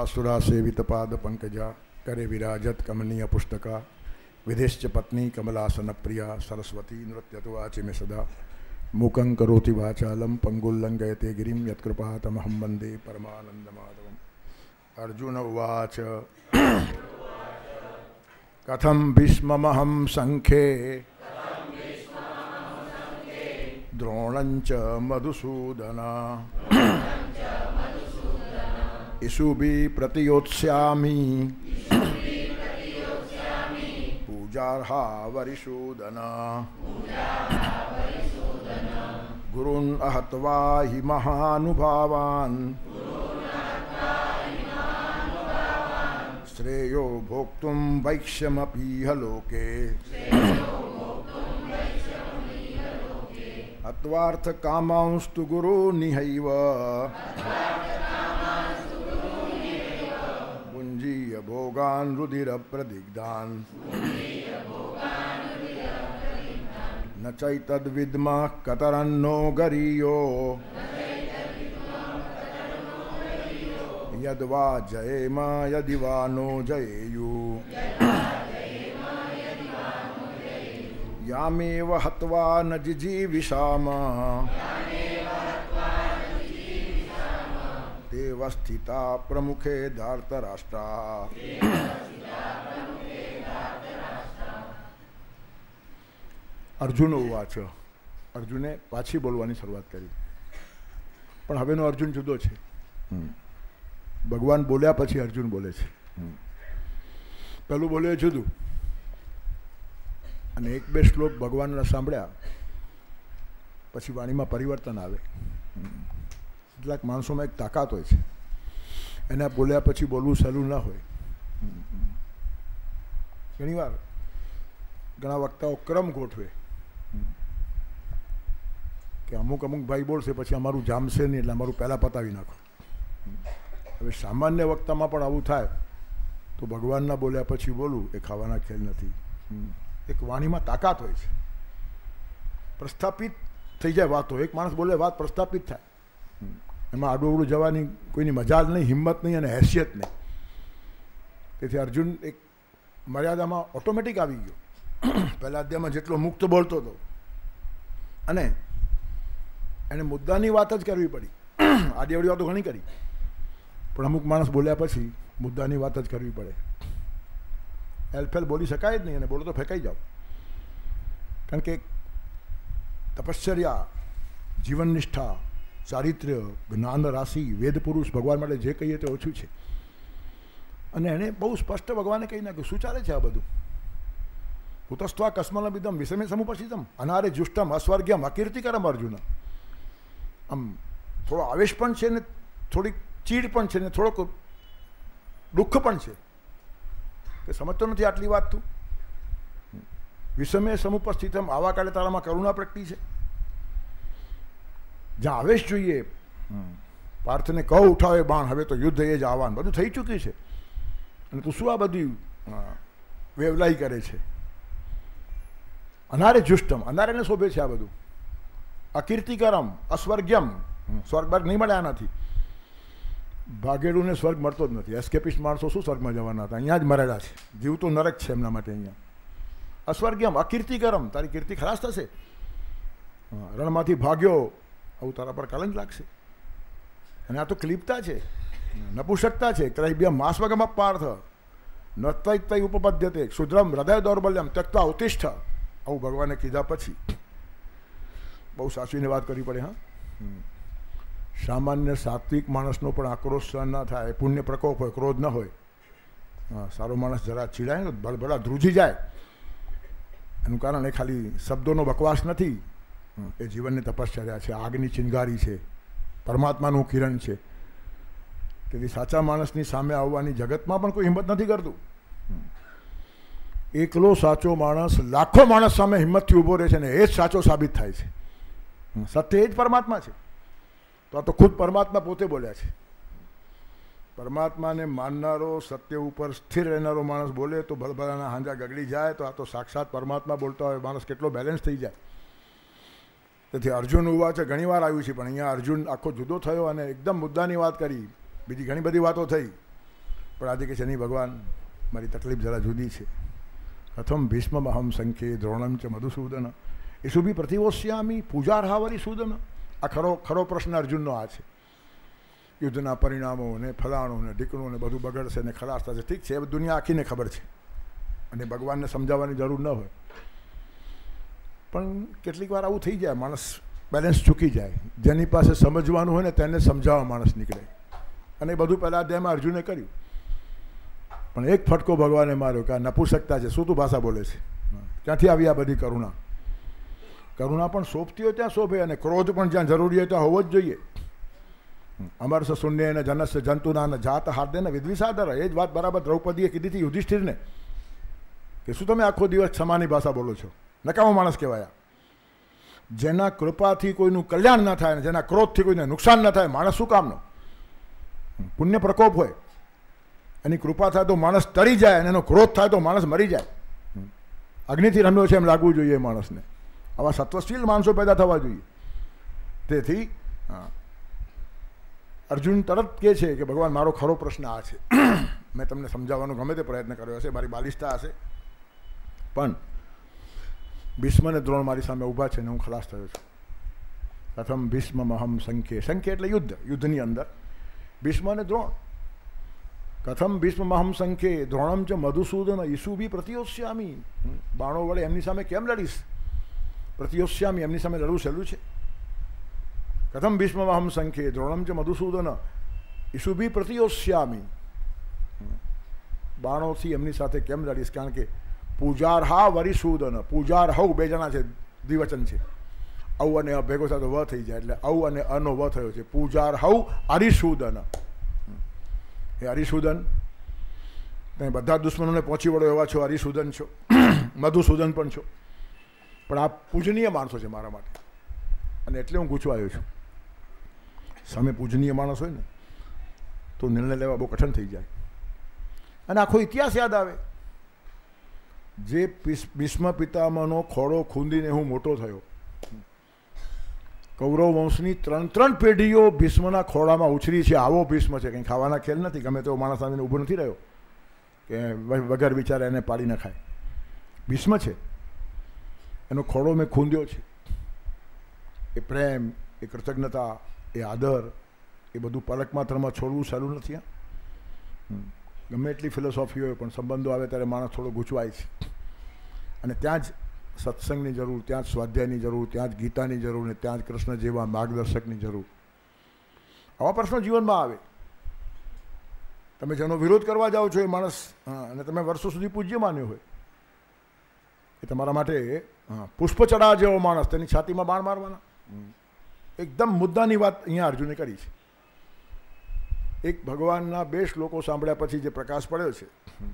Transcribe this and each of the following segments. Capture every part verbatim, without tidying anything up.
सुरा सेवित पाद पंकजा करे विराजत कमनीय पुस्तका विधिश्च पत्नी कमलासन प्रिया सरस्वती नृत्यतु वाचि में सदा मूकं करोति वाचालं पंगुल्लंघयते गिरिं यत्कृपा तमहं वन्दे परमानन्दमाधवम्। अर्जुन उवाच कथं भीष्ममहं संख्ये द्रोणं च मधुसूदन इषुभिः प्रतियोत्स्यामि पूजार्हा वरिसूदन गुरून् अहत्वा हि महानुभावान् श्रेयो भोक्तुं वैक्ष्यमपीह लोके हत्वार्थकामांस्तु गुरूनिहैव भुञ्जीय भोगान् रुधिरप्रदिग्धान् न चैतद्विद्मः कतरन्नो गरीयो यद्वा जयेम यदि वा नो जयेयु यामेव हत्वा न जिजीविषाम तेव स्थिता प्रमुखे धार्तराष्ट्रा। अर्जुन उवाच अर्जुने पाછી બોલવાની શરૂઆત કરી પણ હવેનો અર્જુન જુદો છે. ભગવાન બોલ્યા પછી અર્જુન બોલે છે. પહેલું બોલ્યો જુદું અને એક બે શ્લોક ભગવાનના સાંભળ્યા પછી વાણીમાં પરિવર્તન આવે. કેટલાક માણસોમાં એક તાકાત હોય છે, એના બોલ્યા પછી બોલવું સહેલું ના હોય. ઘણીવાર ઘણા વક્તાઓ ક્રમ ગોઠવે કે અમુક અમુક ભાઈ બોલશે પછી અમારું જામશે નહીં એટલે અમારું પહેલાં પતાવી નાખો. હવે સામાન્ય વક્તામાં પણ આવું થાય તો ભગવાનના બોલ્યા પછી બોલવું એ ખાવાના ખેલ નથી. એક વાણીમાં તાકાત હોય છે, પ્રસ્થાપિત થઈ જાય વાતો. એક માણસ બોલે વાત પ્રસ્થાપિત થાય, એમાં આડું જવાની કોઈની મજાલ નહીં, હિંમત નહીં અને હેસિયત નહીં. તેથી અર્જુન એક મર્યાદામાં ઓટોમેટિક આવી ગયો. પહેલા અધ્યાયમાં જેટલો મુક્ત બોલતો હતો અને એને મુદ્દાની વાત જ કરવી પડી. આડી વાતો ઘણી કરી પણ અમુક માણસ બોલ્યા પછી મુદ્દાની વાત જ કરવી પડે. એલફેલ બોલી શકાય જ નહીં અને બોલો તો ફેંકાઈ જાઓ. કારણ કે તપશ્ચર્યા, જીવનનિષ્ઠા, ચારિત્ર્ય, જ્ઞાન રાશિ, વેદ પુરુષ ભગવાન માટે જે કહીએ તે ઓછું છે. અને એણે બહુ સ્પષ્ટ ભગવાને કહી નાખ્યું શું ચાલે છે આ બધું. કુતસ્ત્વા કસ્મલબિદમ વિષમે સમુપસ્થિતમ અનારે જુષ્ટમ અસ્વર્ગ્યમ અકીર્તિકરમ. અર્જુન આમ થોડો આવેશ પણ છે ને થોડીક ચીડ પણ છે ને થોડોક દુઃખ પણ છે કે સમજતો નથી આટલી વાત તું. વિષમે સમુપસ્થિતમ આવા કાળે તારામાં કરુણા પ્રગટી છે. જ્યાં આવેશ જોઈએ, પાર્થને કહો ઉઠાવે બાણ, હવે તો યુદ્ધ એ જ આવાન, બધું થઈ ચૂક્યું છે અને તું શું આ બધી વેવલાઈ કરે છે. અનારે જુષ્ટમ, અનારેને શોભે છે આ બધું. અકીર્તિકરમ, અસ્વર્ગ્યમ, સ્વર્ગ વર્ગ નહીં મળે આનાથી. ભાગેડુને સ્વર્ગ મળતો જ નથી. એસ્કેપિસ્ટ માણસો શું સ્વર્ગમાં જવાના હતા, અહીંયા જ મરેલા છે. જીવ તો નરક છે એમના માટે અહીંયા. અસ્વર્ગ્યમ, અકીર્તિકરમ, તારી કીર્તિ ખલાસ થશે. રણમાંથી ભાગ્યો, આવું તારા પર કલંક લાગશે. અને આ તો ક્લિપતા છે, નપુષકતા છે. ક્રૈબ્યમ માસ્વગમ પાર્થ ન તૈ તૈ ઉપપદ્યતે શુદ્રમ હૃદય દૌર્બલ્યમ ત્યક્તા ઉત્તિષ્ઠ. આવું ભગવાને કીધા પછી બહુ સાચવીને વાત કરવી પડે. હા, સામાન્ય સાત્વિક માણસનો પણ આક્રોશ સહન ના થાય, પુણ્ય પ્રકોપ હોય, ક્રોધ ન હોય. હા, સારો માણસ જરા ચીડાય ને ભલભલા ધ્રુજી જાય. એનું કારણ એ ખાલી શબ્દોનો બકવાસ નથી, એ જીવનની તપશ્ચર્યા છે, આગની ચિંગારી છે, પરમાત્માનું કિરણ છે. તેથી સાચા માણસની સામે આવવાની જગતમાં પણ કોઈ હિંમત નથી કરતું. એકલો સાચો માણસ લાખો માણસ સામે હિંમતથી ઊભો રહે છે ને એ જ સાચો સાબિત થાય છે. સત્ય એ જ પરમાત્મા છે. તો આ તો ખુદ પરમાત્મા પોતે બોલ્યા છે. પરમાત્માને માનનારો, સત્ય ઉપર સ્થિર રહેનારો માણસ બોલે તો ભલભલાના હાંજા ગગડી જાય. તો આ તો સાક્ષાત પરમાત્મા બોલતા હોય, માણસ કેટલો બેલેન્સ થઈ જાય. તેથી અર્જુન ઉવા છે ઘણી વાર આવ્યું છે પણ અહીંયા અર્જુન આખો જુદો થયો અને એકદમ મુદ્દાની વાત કરી. બીજી ઘણી બધી વાતો થઈ પણ આજે કહે છે નહીં ભગવાન, મારી તકલીફ જરા જુદી છે. કથમ ભીષ્મમહમ સંખ્યે દ્રોણમ ચ મધુસૂદન ઈશુભી પ્રતિવોષ્યામી પૂજાર્હાવરી સૂદન. આ ખરો ખરો પ્રશ્ન અર્જુનનો આ છે. યુદ્ધના પરિણામો ને ફલાણું ને ઢીકણું ને બધું બગડશે ને ખલાસ થશે. ઠીક છે, એ દુનિયા આખીને ખબર છે અને ભગવાનને સમજાવવાની જરૂર ન હોય. પણ કેટલીક વાર આવું થઈ જાય, માણસ બેલેન્સ ચૂકી જાય. જેની પાસે સમજવાનું હોય ને તેને સમજાવવા માણસ નીકળે. અને એ બધું પહેલાં અધ્યાયમાં અર્જુને કર્યું. પણ એક ફટકો ભગવાને માર્યો કે આ નપુસકતા છે, શું તું ભાષા બોલે છે, ક્યાંથી આવી આ બધી કરુણા? કરુણા પણ શોભતી હોય ત્યાં શોભે, અને ક્રોધ પણ જ્યાં જરૂરી હોય ત્યાં હોવો જ જોઈએ. અમરસ શૂન્ય ને જનસ જંતુના જાત હાર્દે ને વિદ્વિષાદર. એ જ વાત બરાબર દ્રૌપદીએ કીધી હતી યુધિષ્ઠિરને કે શું તમે આખો દિવસ ક્ષમાની ભાષા બોલો છો? નકામો માણસ કહેવાયા. જેના કૃપાથી કોઈનું કલ્યાણ ન થાય ને જેના ક્રોધથી કોઈને નુકસાન ન થાય, માણસ શું કામનો? પુણ્ય પ્રકોપ હોય, એની કૃપા થાય તો માણસ તરી જાય અને એનો ક્રોધ થાય તો માણસ મરી જાય. અગ્નિથી રમ્યો છે એમ લાગવું જોઈએ માણસને. આવા સત્વશીલ માણસો પેદા થવા જોઈએ. તેથી અર્જુન તરત કહે છે કે ભગવાન, મારો ખરો પ્રશ્ન આ છે. મેં તમને સમજાવવાનો ગમે તે પ્રયત્ન કર્યો હશે, મારી બાલિષ્ઠતા હશે, પણ ભીષ્મ અને દ્રોણ મારી સામે ઊભા છે ને હું ખલાસ થયો છું. પ્રથમ ભીષ્મમહમ સંખ્યે. સંખ્ય એટલે યુદ્ધ, યુદ્ધની અંદર ભીષ્મ અને દ્રોણ. કથમ ભીષ્મમહમ સંખ્યે દ્રોણમ ચ મધુસૂદન ઈશુભી પ્રતિયોષ્યામી. બાણો વડે એમની સામે કેમ લડીશ? પ્રતિયોષ્યામી, એમની સામે લડવું સહેલું છે? કથમ ભીષ્મમહમ સંખ્યે દ્રોણમ ચ મધુસૂદન ઈશુભી પ્રતિયોષ્યામી. બાણોથી એમની સાથે કેમ લડીશ? કારણ કે પૂજાર્હા વરિસૂદન. પૂજાર્હવ બે જણા છે, દ્વિવચન છે. ઔ અને અ ભેગો સાથે વ થઈ જાય એટલે ઔ અને અનો વ થયો છે. પૂજાર્હવ અરિસૂદન. એ હરિસૂદન, તમે બધા દુશ્મનોને પહોંચી વળો એવા છો, હરિસૂદન છો, મધુસૂદન પણ છો, પણ આ પૂજનીય માણસો છે મારા માટે, અને એટલે હું ગૂંચવાયો છું. સામે પૂજનીય માણસ હોય ને તો નિર્ણય લેવા બહુ કઠણ થઈ જાય. અને આખો ઇતિહાસ યાદ આવે. જે ભીષ્મ પિતામહનો ખોળો ખૂંદીને હું મોટો થયો. કૌરવ વંશની ત્રણ ત્રણ પેઢીઓ ભીષ્મના ખોળામાં ઉછરી છે. આવો ભીષ્મ છે, કંઈ ખાવાના ખેલ નથી. ગમે તેવો માણસ આવીને ઊભો નથી રહ્યો કે વગર વિચારે એને પાડી નખાય. ભીષ્મ છે, એનો ખોળો મેં ખૂંદ્યો છે. એ પ્રેમ, એ કૃતજ્ઞતા, એ આદર, એ બધું પલક માત્રમાં છોડવું સહેલું નથી. ગમે એટલી ફિલોસોફી હોય પણ સંબંધો આવે ત્યારે માણસ થોડો ગૂંચવાય છે. અને ત્યાં જ સત્સંગની જરૂર, ત્યાં જ સ્વાધ્યાયની જરૂર, ત્યાં જ ગીતાની જરૂર, ને ત્યાં જ કૃષ્ણ જેવા માર્ગદર્શકની જરૂર. આવા પ્રશ્નો જીવનમાં આવે. તમે જેનો વિરોધ કરવા જાઓ છો એ માણસ, અને તમે વર્ષો સુધી પૂજ્ય માન્યો હોય, એ તમારા માટે પુષ્પ ચડા જેવો માણસ, તેની છાતીમાં બાણ મારવાના. એકદમ મુદ્દાની વાત અહીંયા અર્જુને કરી છે. એક ભગવાનના બે શ્લોકો સાંભળ્યા પછી જે પ્રકાશ પડ્યો છે,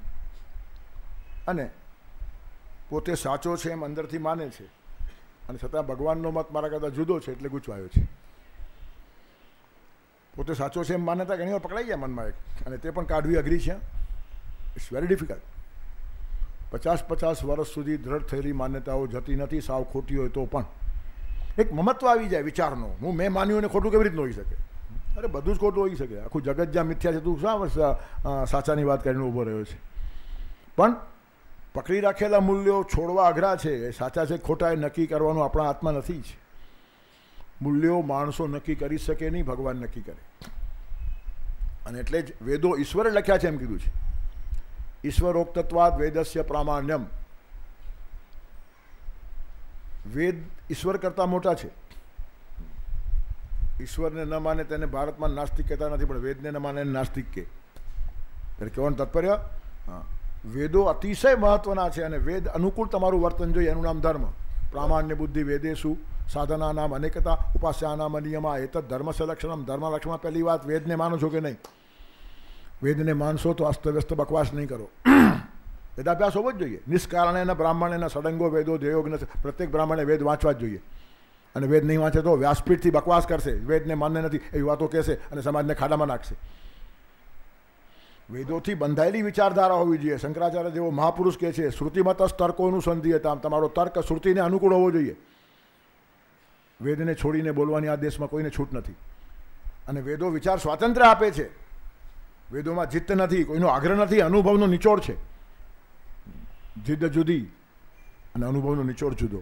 અને પોતે સાચો છે એમ અંદરથી માને છે, અને છતાં ભગવાનનો મત મારા કરતાં જુદો છે એટલે ગૂંચવાયો છે. પોતે સાચો છે એમ માન્યતા ઘણી વાર પકડાઈ જાય મનમાં એક, અને તે પણ કાઢવી અઘરી છે. It's very difficult. પચાસ પચાસ વર્ષ સુધી દ્રઢ થયેલી માન્યતાઓ જતી નથી, સાવ ખોટી હોય તો પણ એક મમત્વ આવી જાય વિચારનો. હું મેં માન્યું અને ખોટું કેવી રીતનું હોઈ શકે? અરે બધું જ ખોટું હોઈ શકે. આખું જગત જ્યાં મિથ્યા છે, તું શા વર્ષ સાચાની વાત કરીને ઊભો રહ્યો છે? પણ પકડી રાખેલા મૂલ્યો છોડવા અઘરા છે. એ સાચા છે ખોટા એ નક્કી કરવાનું આપણા હાથમાં નથી જ. મૂલ્યો માણસો નક્કી કરી શકે નહીં, ભગવાન નક્કી કરે. અને એટલે જ વેદો ઈશ્વરે લખ્યા છે એમ કીધું છે. ઈશ્વરોક્તત્વાદ વેદસ્ય પ્રામાણ્યમ. વેદ ઈશ્વર કરતાં મોટા છે. ઈશ્વરને ન માને તેને ભારતમાં નાસ્તિક કહેતા નથી, પણ વેદને ન માને નાસ્તિક કે. એટલે કહેવાનું તાત્પર્ય, હા, વેદો અતિશય મહત્વના છે, અને વેદ અનુકૂળ તમારું વર્તન જોઈએ, એનું નામ ધર્મ. પ્રામાણ્ય બુદ્ધિ વેદેશુ સાધના નામ અનેકતા ઉપાસ્યા નામ નિયમા એતદ ધર્મસ્ય લક્ષણમ. ધર્મ લક્ષણમાં પહેલી વાત, વેદને માનો છો કે નહીં? વેદને માનશો તો અસ્તવ્યસ્ત બકવાસ નહીં કરો. વેદાભ્યાસ હોવો જ જોઈએ. નિષ્કારણે એના બ્રાહ્મણેના સડંગો વેદો ધ્યેયોગ્ન. પ્રત્યેક બ્રાહ્મણે વેદ વાંચવા જ જોઈએ. અને વેદ નહીં વાંચે તો વ્યાસપીઠથી બકવાસ કરશે, વેદને માન્ય નથી એવી વાતો કહેશે અને સમાજને ખાડામાં નાખશે. વેદોથી બંધાયેલી વિચારધારા હોવી જોઈએ. શંકરાચાર્ય જેવો મહાપુરુષ કહે છે, શ્રુતિમત તર્કોનું સંધિયતા. તમારો તર્ક શ્રુતિને અનુકૂળ હોવો જોઈએ. વેદને છોડીને બોલવાની આ દેશમાં કોઈને છૂટ નથી. અને વેદો વિચાર સ્વાતંત્ર્ય આપે છે. વેદોમાં જીત નથી, કોઈનો આગ્રહ નથી, અનુભવનો નિચોડ છે. જીદ જુદી અને અનુભવનો નિચોડ જુદો.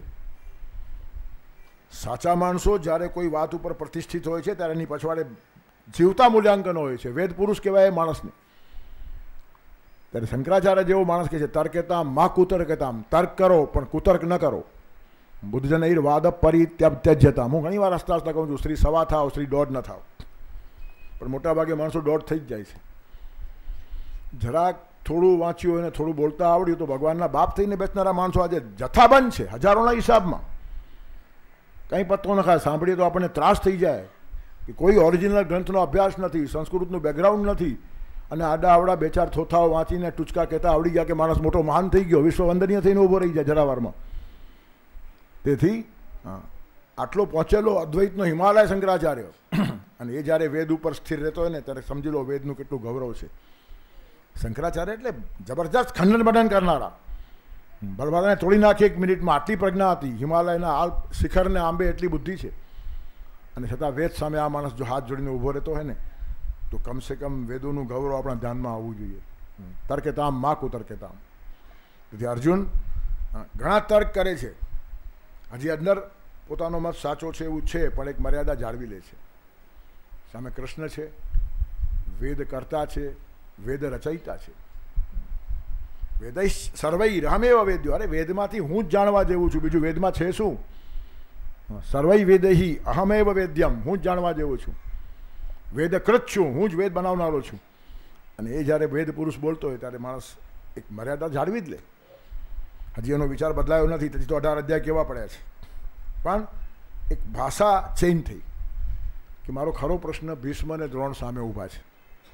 સાચા માણસો જ્યારે કોઈ વાત ઉપર પ્રતિષ્ઠિત હોય છે ત્યારે એની પછવાડે જીવતા મૂલ્યાંકન હોય છે. વેદ પુરુષ કહેવાય એ માણસને. ત્યારે શંકરાચાર્ય જેવો માણસ કહે છે તર્કેતામ મા કુતર્કેતામ, તર્ક કરો પણ કુતર્ક ન કરો. બુદ્ધજનૈર વાદ પરિત્યજ્યતા. હું ઘણી વાર હસતા હસતા કહું છું શ્રી સવા થાવ, શ્રી દોઢ ન થાવ. પણ મોટાભાગે માણસો દોઢ થઈ જ જાય છે. જરાક થોડું વાંચ્યું હોય ને થોડું બોલતા આવડ્યું તો ભગવાનના બાપ થઈને બેસનારા માણસો આજે જથ્થાબંધ છે, હજારોના હિસાબમાં. કંઈ પત્તો ન ખાય, સાંભળીએ તો આપણને ત્રાસ થઈ જાય કે કોઈ ઓરિજિનલ ગ્રંથનો અભ્યાસ નથી, સંસ્કૃતનું બેકગ્રાઉન્ડ નથી, અને આડા આવડા બે ચાર થોથાઓ વાંચીને ટૂચકા કહેતા આવડી ગયા કે માણસ મોટો મહાન થઈ ગયો, વિશ્વ વંદનીય થઈને ઊભો રહી જાય જરાવારમાં. તેથી આટલો પહોંચેલો અદ્વૈતનો હિમાલય શંકરાચાર્ય, અને એ જ્યારે વેદ ઉપર સ્થિર રહેતો હોય ને ત્યારે સમજી લો વેદનું કેટલું ગૌરવ છે. શંકરાચાર્ય એટલે જબરજસ્ત ખંડન બંધન કરનારા. બળવાદાને તોડી નાખી એક મિનિટમાં. આટલી પ્રજ્ઞા હતી. હિમાલયના આલ શિખરને આંબે એટલી બુદ્ધિ છે, અને છતાં વેદ સામે આ માણસ જો હાથ જોડીને ઊભો રહેતો હોય ને તો કમસે કમ વેદોનું ગૌરવ આપણા ધ્યાનમાં આવવું જોઈએ. તર્કેતામ મા કુતર્કેતામ. તેથી અર્જુન ઘણા તર્ક કરે છે, હજી અંદર પોતાનો મત સાચો છે એવું છે, પણ એક મર્યાદા જાળવી લે છે. સામે કૃષ્ણ છે, વેદ કરતા છે, વેદ રચયિતા છે. વેદૈ સર્વૈ રામેવ વેદ્યો. અરે વેદમાંથી હું જ જાણવા જેવું છું, બીજું વેદમાં છે શું? સર્વૈ વેદૈ અહમેવ વેદ્યમ. હું જ જાણવા જેવું છું, વેદકૃત છું, હું જ વેદ બનાવનારો છું. અને એ જ્યારે વેદ પુરુષ બોલતો હોય ત્યારે માણસ એક મર્યાદા જાળવી જ લે. હજી એનો વિચાર બદલાયો નથી, તેથી તો અઢાર અધ્યાય કેવા પડ્યા છે. પણ એક ભાષા ચેન્જ થઈ કે મારો ખરો પ્રશ્ન ભીષ્મ અને દ્રોણ સામે ઊભા છે.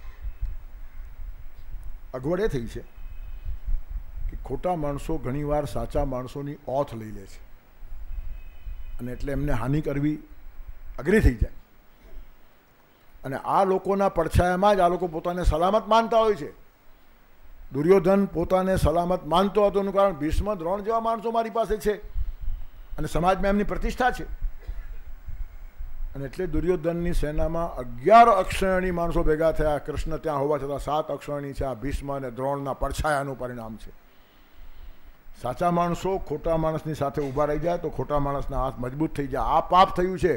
અગવડ એ થઈ છે કે ખોટા માણસો ઘણીવાર સાચા માણસોની ઓથ લઈ લે છે, અને એટલે એમને હાનિ કરવી અઘરી થઈ જાય. અને આ લોકોના પડછાયામાં જ આ લોકો પોતાને સલામત માનતા હોય છે. દુર્યોધન પોતાને સલામત માનતો હતો એનું કારણ ભીષ્મ દ્રોણ જેવા માણસો મારી પાસે છે અને સમાજમાં એમની પ્રતિષ્ઠા છે. અને એટલે દુર્યોધનની સેનામાં અગિયાર અક્ષરણી માણસો ભેગા થયા. કૃષ્ણ ત્યાં હોવા છતાં સાત અક્ષરણી છે. આ ભીષ્મ અને દ્રોણના પડછાયાનું પરિણામ છે. સાચા માણસો ખોટા માણસની સાથે ઊભા રહી જાય તો ખોટા માણસના હાથ મજબૂત થઈ જાય. આ પાપ થયું છે,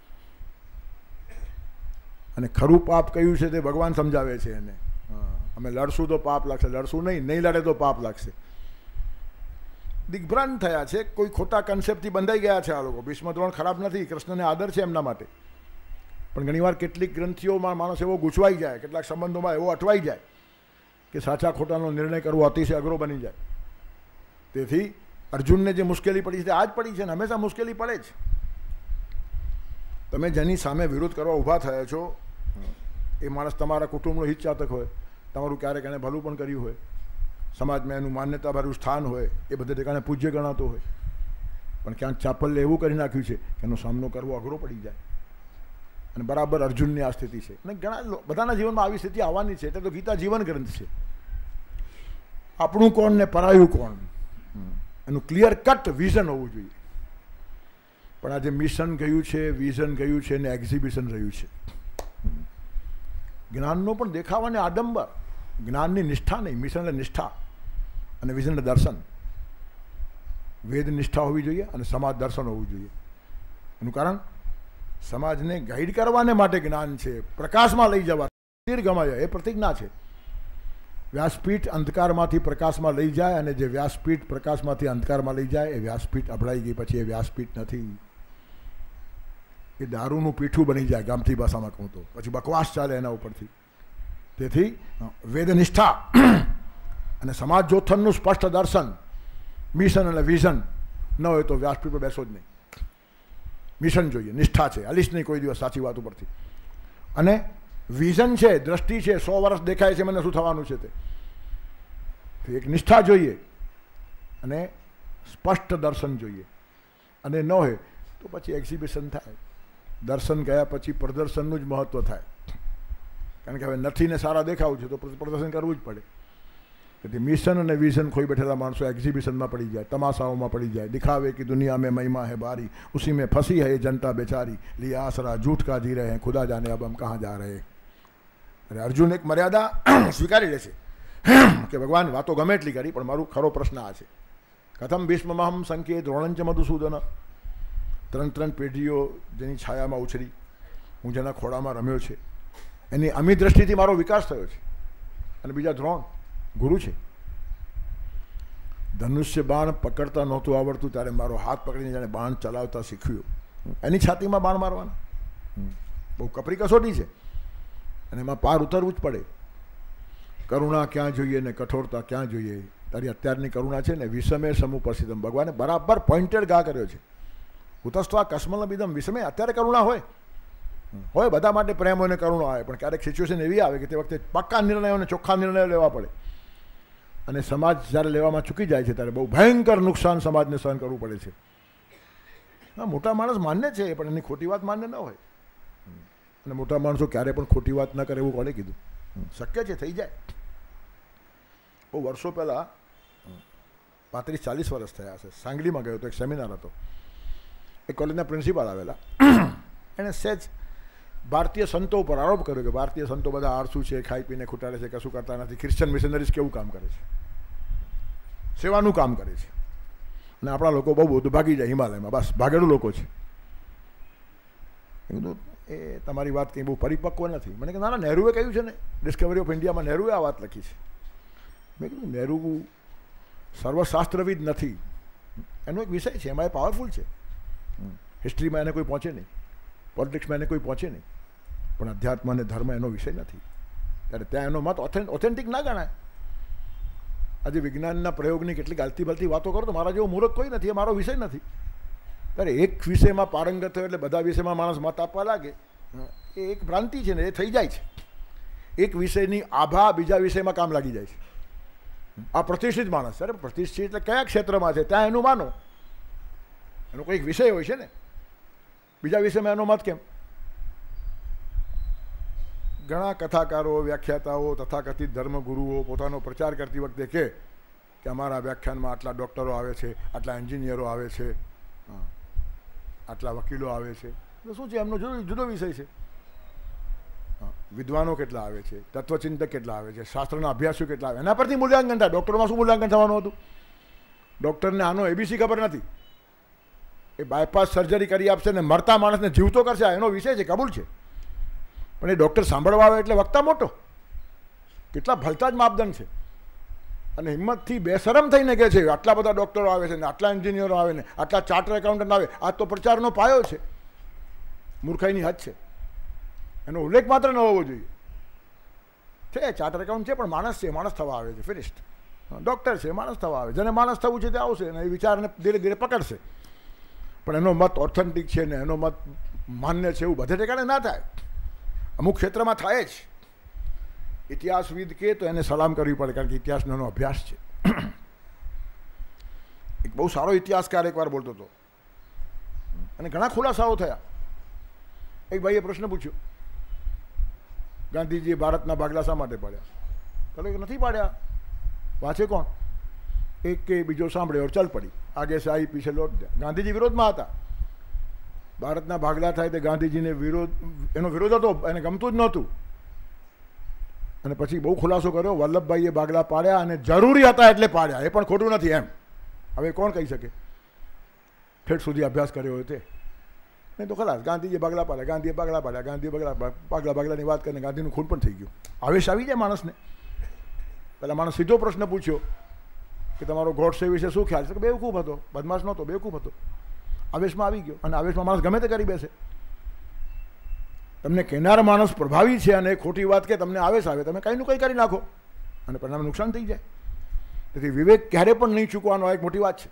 અને ખરું પાપ કયું છે તે ભગવાન સમજાવે છે એને. અમે લડશું તો પાપ લાગશે, લડશું નહીં, નહીં લડે તો પાપ લાગશે. દિગ્ભ્રાંત થયા છે, કોઈ ખોટા કન્સેપ્ટથી બંધાઈ ગયા છે આ લોકો. ભીષ્મ દ્રોણ ખરાબ નથી, કૃષ્ણને આદર છે એમના માટે, પણ ઘણીવાર કેટલીક ગ્રંથિઓમાં માણસ એવો ગૂંચવાઈ જાય, કેટલાક સંબંધોમાં એવો અટવાઈ જાય કે સાચા ખોટાનો નિર્ણય કરવો અતિશય અઘરો બની જાય. તેથી અર્જુનને જે મુશ્કેલી પડી છે તે આ જ પડી છે, ને હંમેશા મુશ્કેલી પડે જ. તમે જેની સામે વિરોધ કરવા ઊભા થયા છો એ માણસ તમારા કુટુંબનો હિતચાતક હોય, તમારું ક્યારેક એને ભલું પણ કર્યું હોય, સમાજમાં એનું માન્યતાભર્યું સ્થાન હોય, એ બધે ઠેકાણે પૂજ્ય ગણાતો હોય, પણ ક્યાંક ચાપલ્લે એવું કરી નાખ્યું છે કે એનો સામનો કરવો અઘરો પડી જાય. અને બરાબર અર્જુનની આ સ્થિતિ છે, અને ઘણા બધાના જીવનમાં આવી સ્થિતિ આવવાની છે. એટલે તો ગીતા જીવન ગ્રંથ છે. આપણું કોણ ને પરાયું કોણ એનું ક્લિયર કટ વિઝન હોવું જોઈએ. પણ આજે મિશન ગયું છે, વિઝન ગયું છે, ને એક્ઝિબિશન રહ્યું છે. જ્ઞાનનો પણ દેખાવ અને આડંબર, જ્ઞાનની નિષ્ઠા નહીં. મિશન એટલે નિષ્ઠા અને વિઝન એટલે દર્શન. વેદ નિષ્ઠા હોવી જોઈએ અને સમાજ દર્શન હોવું જોઈએ. એનું કારણ સમાજને ગાઈડ કરવાને માટે જ્ઞાન છે, પ્રકાશમાં લઈ જવા, તીર ગમાય એ પ્રતિજ્ઞા છે. વ્યાસપીઠ અંધકારમાંથી પ્રકાશમાં લઈ જાય, અને જે વ્યાસપીઠ પ્રકાશમાંથી અંધકારમાં લઈ જાય એ વ્યાસપીઠ અભડાઈ ગઈ પછી એ વ્યાસપીઠ નથી, એ દારૂનું પીઠું બની જાય. ગામથી ભાષામાં કહું તો પછી બકવાસ ચાલે એના ઉપરથી. તેથી વેદનિષ્ઠા અને સમાજ જોથનનું સ્પષ્ટ દર્શન, મિશન અને વિઝન ન હોય તો વ્યાસપીઠ પર બેસો જ નહીં. મિશન જોઈએ, નિષ્ઠા છે, હલીશ નહીં કોઈ દિવસ સાચી વાત ઉપરથી. અને વિઝન છે, દ્રષ્ટિ છે, સો વર્ષ દેખાય છે મને શું થવાનું છે તે. એક નિષ્ઠા જોઈએ અને સ્પષ્ટ દર્શન જોઈએ. અને ન હોય તો પછી એક્ઝિબિશન થાય. દર્શન ગયા પછી પ્રદર્શનનું જ મહત્ત્વ થાય, કારણ કે હવે નથી ને સારા દેખાવું છે તો પ્રદર્શન કરવું જ પડે. તેથી મિશન અને વિઝન ખોઈ બેઠેલા માણસો એક્ઝિબિશનમાં પડી જાય, તમાશાઓમાં પડી જાય. દિખાવે કે દુનિયા મેં મહિમા है बारी, उसी में फंसी है ये जनता बेचारी, लिए आसरा झूठ का जी रहे हैं, खुदा जाने अब हम कहाँ जा रहे हैं. અરે અર્જુન એક મર્યાદા સ્વીકારી લે છે કે ભગવાન વાતો ગમે એટલી કરી, પણ મારું ખરો પ્રશ્ન આ છે, કથમ ભીષ્મહમ સંકેત દ્રોણંચ મધુસૂદન, ત્રણ ત્રણ પેઢીઓ જેની છાયામાં ઉછરી, હું જેના ખોળામાં રમ્યો છે, એની અમી દ્રષ્ટિથી મારો વિકાસ થયો છે, અને બીજા દ્રોણ ગુરુ છે. ધનુષ્ય બાણ પકડતા નહોતું આવડતું ત્યારે મારો હાથ પકડીને જાણે બાણ ચલાવતા શીખ્યું, એની છાતીમાં બાણ મારવાના. બહુ કપરી કસોટી છે, અને એમાં પાર ઉતરવું જ પડે. કરુણા ક્યાં જોઈએ ને કઠોરતા ક્યાં જોઈએ. તારી અત્યારની કરુણા છે ને વિષમે સમુપસ્થિતમ, ભગવાને બરાબર પોઈન્ટેડ ગા કર્યો છે. કુતસ્ત્વા કસ્મલ બિદમ, વિષમે અત્યારે કરુણા હોય હોય બધા માટે પ્રેમ હોય ને કરુણા આવે, પણ ક્યારેક સિચ્યુએશન એવી આવે કે તે વખતે પાક્કા નિર્ણયો અને ચોખ્ખા નિર્ણયો લેવા પડે, અને સમાજ જ્યારે લેવામાં ચૂકી જાય છે ત્યારે બહુ ભયંકર નુકસાન સમાજને સહન કરવું પડે છે. હા, મોટા માણસ માન્ય છે, પણ એની ખોટી વાત માન્ય ન હોય, અને મોટા માણસો ક્યારે પણ ખોટી વાત ન કરે એવું કોને કીધું? શક્ય છે, થઈ જાય. બહુ વર્ષો પહેલાં પાંત્રીસ ચાલીસ વર્ષ થયા હશે, સાંગલીમાં ગયો હતો, એક સેમિનાર હતો. એક કોલેજના પ્રિન્સિપાલ આવેલા, એણે સહેજ ભારતીય સંતો ઉપર આરોપ કર્યો કે ભારતીય સંતો બધા આળસુ છે, ખાઈ પીને ખૂટાડે છે, કશું કરતા નથી. ક્રિશ્ચન મિશનરીઝ કેવું કામ કરે છે, સેવાનું કામ કરે છે, અને આપણા લોકો બહુ બધું ભાગી જાય હિમાલયમાં, બસ ભાગેલું લોકો છે. એ બધું એ તમારી વાત કંઈ બહુ પરિપક્વ નથી. મને કે ના ના, નહેરુએ કહ્યું છે ને, ડિસ્કવરી ઓફ ઇન્ડિયામાં નહેરુએ આ વાત લખી છે. મેં કીધું નહેરુ સર્વશાસ્ત્રવિદ નથી, એનો એક વિષય છે, એમાં એ પાવરફુલ છે. હિસ્ટ્રીમાં એને કોઈ પહોંચે નહીં, પોલિટિક્સમાં એને કોઈ પહોંચે નહીં, પણ અધ્યાત્મ અને ધર્મ એનો વિષય નથી. ત્યારે ત્યાં એનો મત ઓથેન્ટિક ના ગણાય. આજે વિજ્ઞાનના પ્રયોગની કેટલીક હાલતી ભલતી વાતો કરો તો મારા જેવો મૂર્ખ કોઈ નથી, એ મારો વિષય નથી. ત્યારે એક વિષયમાં પારંગત થયો એટલે બધા વિષયમાં માણસ મત આપવા લાગે, એ એક ભ્રાંતિ છે ને, એ થઈ જાય છે. એક વિષયની આભા બીજા વિષયમાં કામ લાગી જાય છે. આ પ્રતિષ્ઠિત માણસ, અરે પ્રતિષ્ઠિત એટલે કયા ક્ષેત્રમાં છે ત્યાં એનું માનો, એનો કોઈક વિષય હોય છે ને, બીજા વિષયમાં એનો મત કેમ? ઘણા કથાકારો, વ્યાખ્યાતાઓ, તથાકથિત ધર્મગુરુઓ પોતાનો પ્રચાર કરતી વખતે કહે કે અમારા વ્યાખ્યાનમાં આટલા ડૉક્ટરો આવે છે, આટલા એન્જિનિયરો આવે છે, આટલા વકીલો આવે છે. તો શું છે, એમનો જુદો જુદો વિષય છે. વિદ્વાનો કેટલા આવે છે, તત્વચિંતક કેટલા આવે છે, શાસ્ત્રના અભ્યાસો કેટલા આવે, એના પરથી મૂલ્યાંકન થાય. ડૉક્ટરમાં શું મૂલ્યાંકન થવાનું હતું? ડૉક્ટરને આનો એબીસી ખબર નથી, એ બાયપાસ સર્જરી કરી આપશે ને મરતા માણસને જીવતો કરશે, એનો વિષય છે, કબૂલ છે. પણ એ ડૉક્ટર સાંભળવા આવે એટલે વક્તા મોટો, કેટલા ભલતા જ માપદંડ છે. અને હિંમતથી બેશરમ થઈને કહે છે આટલા બધા ડૉક્ટરો આવે છે ને, આટલા એન્જિનિયરો આવે ને, આટલા ચાર્ટર એકાઉન્ટન્ટ આવે. આ તો પ્રચારનો પાયો છે, મૂર્ખાઈની હદ છે. એનો ઉલ્લેખ માત્ર ન હોવો જોઈએ. છે ચાર્ટર એકાઉન્ટ છે, પણ માણસ છે, માણસ થવા આવે છે, ફિનિશ્ડ. ડૉક્ટર છે, માણસ થવા આવે, જેને માણસ થવું છે તે આવશે અને એ વિચારને ધીરે ધીરે પકડશે. પણ એનો મત ઓથેન્ટિક છે ને એનો મત માન્ય છે એવું બધે ઠેકાણે ના થાય. અમુક ક્ષેત્રમાં થાય જ. ઇતિહાસવિદ કે તો એને સલામ કરવી પડે, કારણ કે ઇતિહાસનો એનો અભ્યાસ છે. એક બહુ સારો ઇતિહાસકાર એકવાર બોલતો હતો અને ઘણા ખુલાસાઓ થયા. એક ભાઈએ પ્રશ્ન પૂછ્યો, ગાંધીજીએ ભારતના ભાગલા શા માટે પાડ્યા? કહે કે નથી પાડ્યા, વાંચે કોણ? એક કે બીજો સાંભળ્યો, ચાલ પડી, આગે સે આઈ પીછે લોટ દે. ગાંધીજી વિરોધમાં હતા. ભારતના ભાગલા થાય તો ગાંધીજીને વિરોધ, એનો વિરોધ હતો, એને ગમતું જ નહોતું. અને પછી બહુ ખુલાસો કર્યો, વલ્લભભાઈએ ભાગલા પાડ્યા અને જરૂરી હતા એટલે પાડ્યા, એ પણ ખોટું નથી એમ. હવે કોણ કહી શકે ઠેઠ સુધી અભ્યાસ કર્યો હોય તે? નહીં તો ખલાસ, ગાંધીજીએ ભાગલા પાડ્યા, ગાંધીએ ભાગલા પાડ્યા, ગાંધીએ ભાગલા ભાગલા ભાગલાની વાત કરીને ગાંધીનું ખૂન પણ થઈ ગયું. આવેશ આવી જાય માણસને. પહેલાં માણસ સીધો પ્રશ્ન પૂછ્યો કે તમારો ગોડસે વિશે શું ખ્યાલ છે? કે બેવકૂફ હતો, બદમાશ નહોતો, બેવકૂફ હતો. આવેશમાં આવી ગયો, અને આવેશમાં માણસ ગમે તે કરી બેસે. તમને કહેનાર માણસ પ્રભાવી છે અને ખોટી વાત કે તમને આવેશ આવે, તમે કંઈનું કંઈ કરી નાખો અને પરિણામે નુકસાન થઈ જાય. તેથી વિવેક ક્યારે પણ નહીં ચૂકવાનો એક મોટી વાત છે.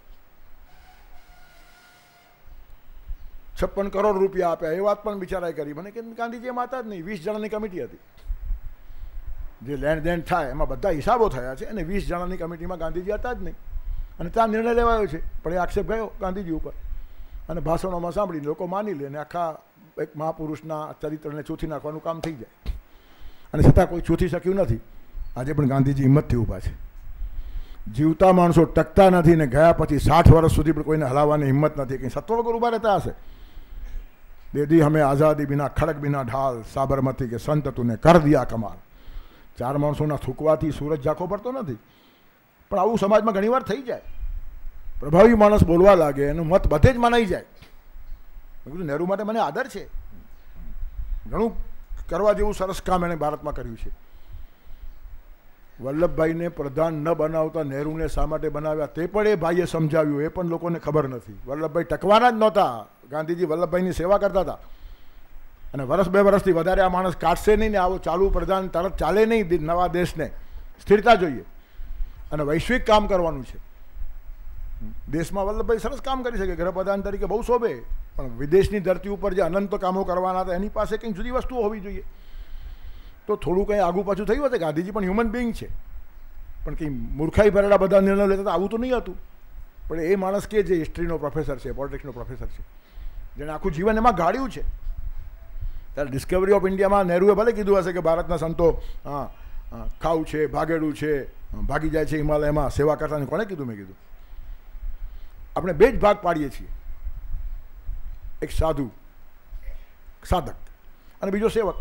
છપ્પન કરોડ રૂપિયા આપ્યા એ વાત પણ બિચારાએ કરી. મને કે ગાંધીજી એમાં હતા જ નહીં, વીસ જણાની કમિટી હતી. જે લેણ દેણ થાય એમાં બધા હિસાબો થયા છે, અને વીસ જણાની કમિટીમાં ગાંધીજી હતા જ નહીં. અને ત્યાં નિર્ણય લેવાયો છે, પણ એ આક્ષેપ ગયો ગાંધીજી ઉપર. અને ભાષણોમાં સાંભળીને લોકો માની લે, અને આખા એક મહાપુરુષના ચરિત્રને ચૂથી નાખવાનું કામ થઈ જાય. અને છતાં કોઈ ચૂથી શક્યું નથી. આજે પણ ગાંધીજી હિંમતથી ઊભા છે. જીવતા માણસો ટકતા નથી ને ગયા પછી સાઠ વર્ષ સુધી પણ કોઈને હલાવવાની હિંમત નથી. કંઈ સત્વ વગર ઊભા રહેતા હશે. દે દી હમે આઝાદી બિના ખડક બિના ઢાલ, સાબરમતી કે સંત તુને કર દિયા કમાલ. ચાર માણસોના થૂકવાથી સૂરજ ઝાંખો પડતો નથી, પણ આવું સમાજમાં ઘણીવાર થઈ જાય. પ્રભાવી માણસ બોલવા લાગે, એનું મત બધે જ મનાઈ જાય. મેં કીધું નહેરુ માટે મને આદર છે, ઘણું કરવા જેવું સરસ કામ એણે ભારતમાં કર્યું છે. વલ્લભભાઈને પ્રધાન ન બનાવતા નહેરુને શા માટે બનાવ્યા તે પણ એ ભાઈએ સમજાવ્યું, એ પણ લોકોને ખબર નથી. વલ્લભભાઈ ટકવાના જ નહોતા, ગાંધીજી વલ્લભભાઈની સેવા કરતા હતા. અને વર્ષ બે વર્ષથી વધારે આ માણસ કાઢશે નહીં ને આવો ચાલુ પ્રધાન તરત ચાલે નહીં. નવા દેશને સ્થિરતા જોઈએ અને વૈશ્વિક કામ કરવાનું છે. દેશમાં વલ્લભભાઈ સરસ કામ કરી શકે, ગૃહપ્રધાન તરીકે બહુ શોભે, પણ વિદેશની ધરતી ઉપર જે અનંત કામો કરવાના હતા એની પાસે કંઈક જુદી વસ્તુઓ હોવી જોઈએ. તો થોડું કંઈ આગું પાછું થયું હતું. ગાંધીજી પણ હ્યુમન બિંગ છે, પણ કંઈ મૂર્ખાઈ ભરેલા બધા નિર્ણયો લેતા હતા આવું તો નહીં હતું. પણ એ માણસ કે જે હિસ્ટ્રીનો પ્રોફેસર છે, પોલિટિક્સનો પ્રોફેસર છે, જેણે આખું જીવન એમાં ગાળ્યું છે. ત્યારે ડિસ્કવરી ઓફ ઇન્ડિયામાં નહેરુએ ભલે કીધું હશે કે ભારતના સંતો હા ખાવું છે, ભાગેડું છે, ભાગી જાય છે હિમાલયમાં સેવા કરતા. કોણે કીધું? મેં કીધું આપણે બે જ ભાગ પાડીએ છીએ, એક સાધુ સાધક અને બીજો સેવક.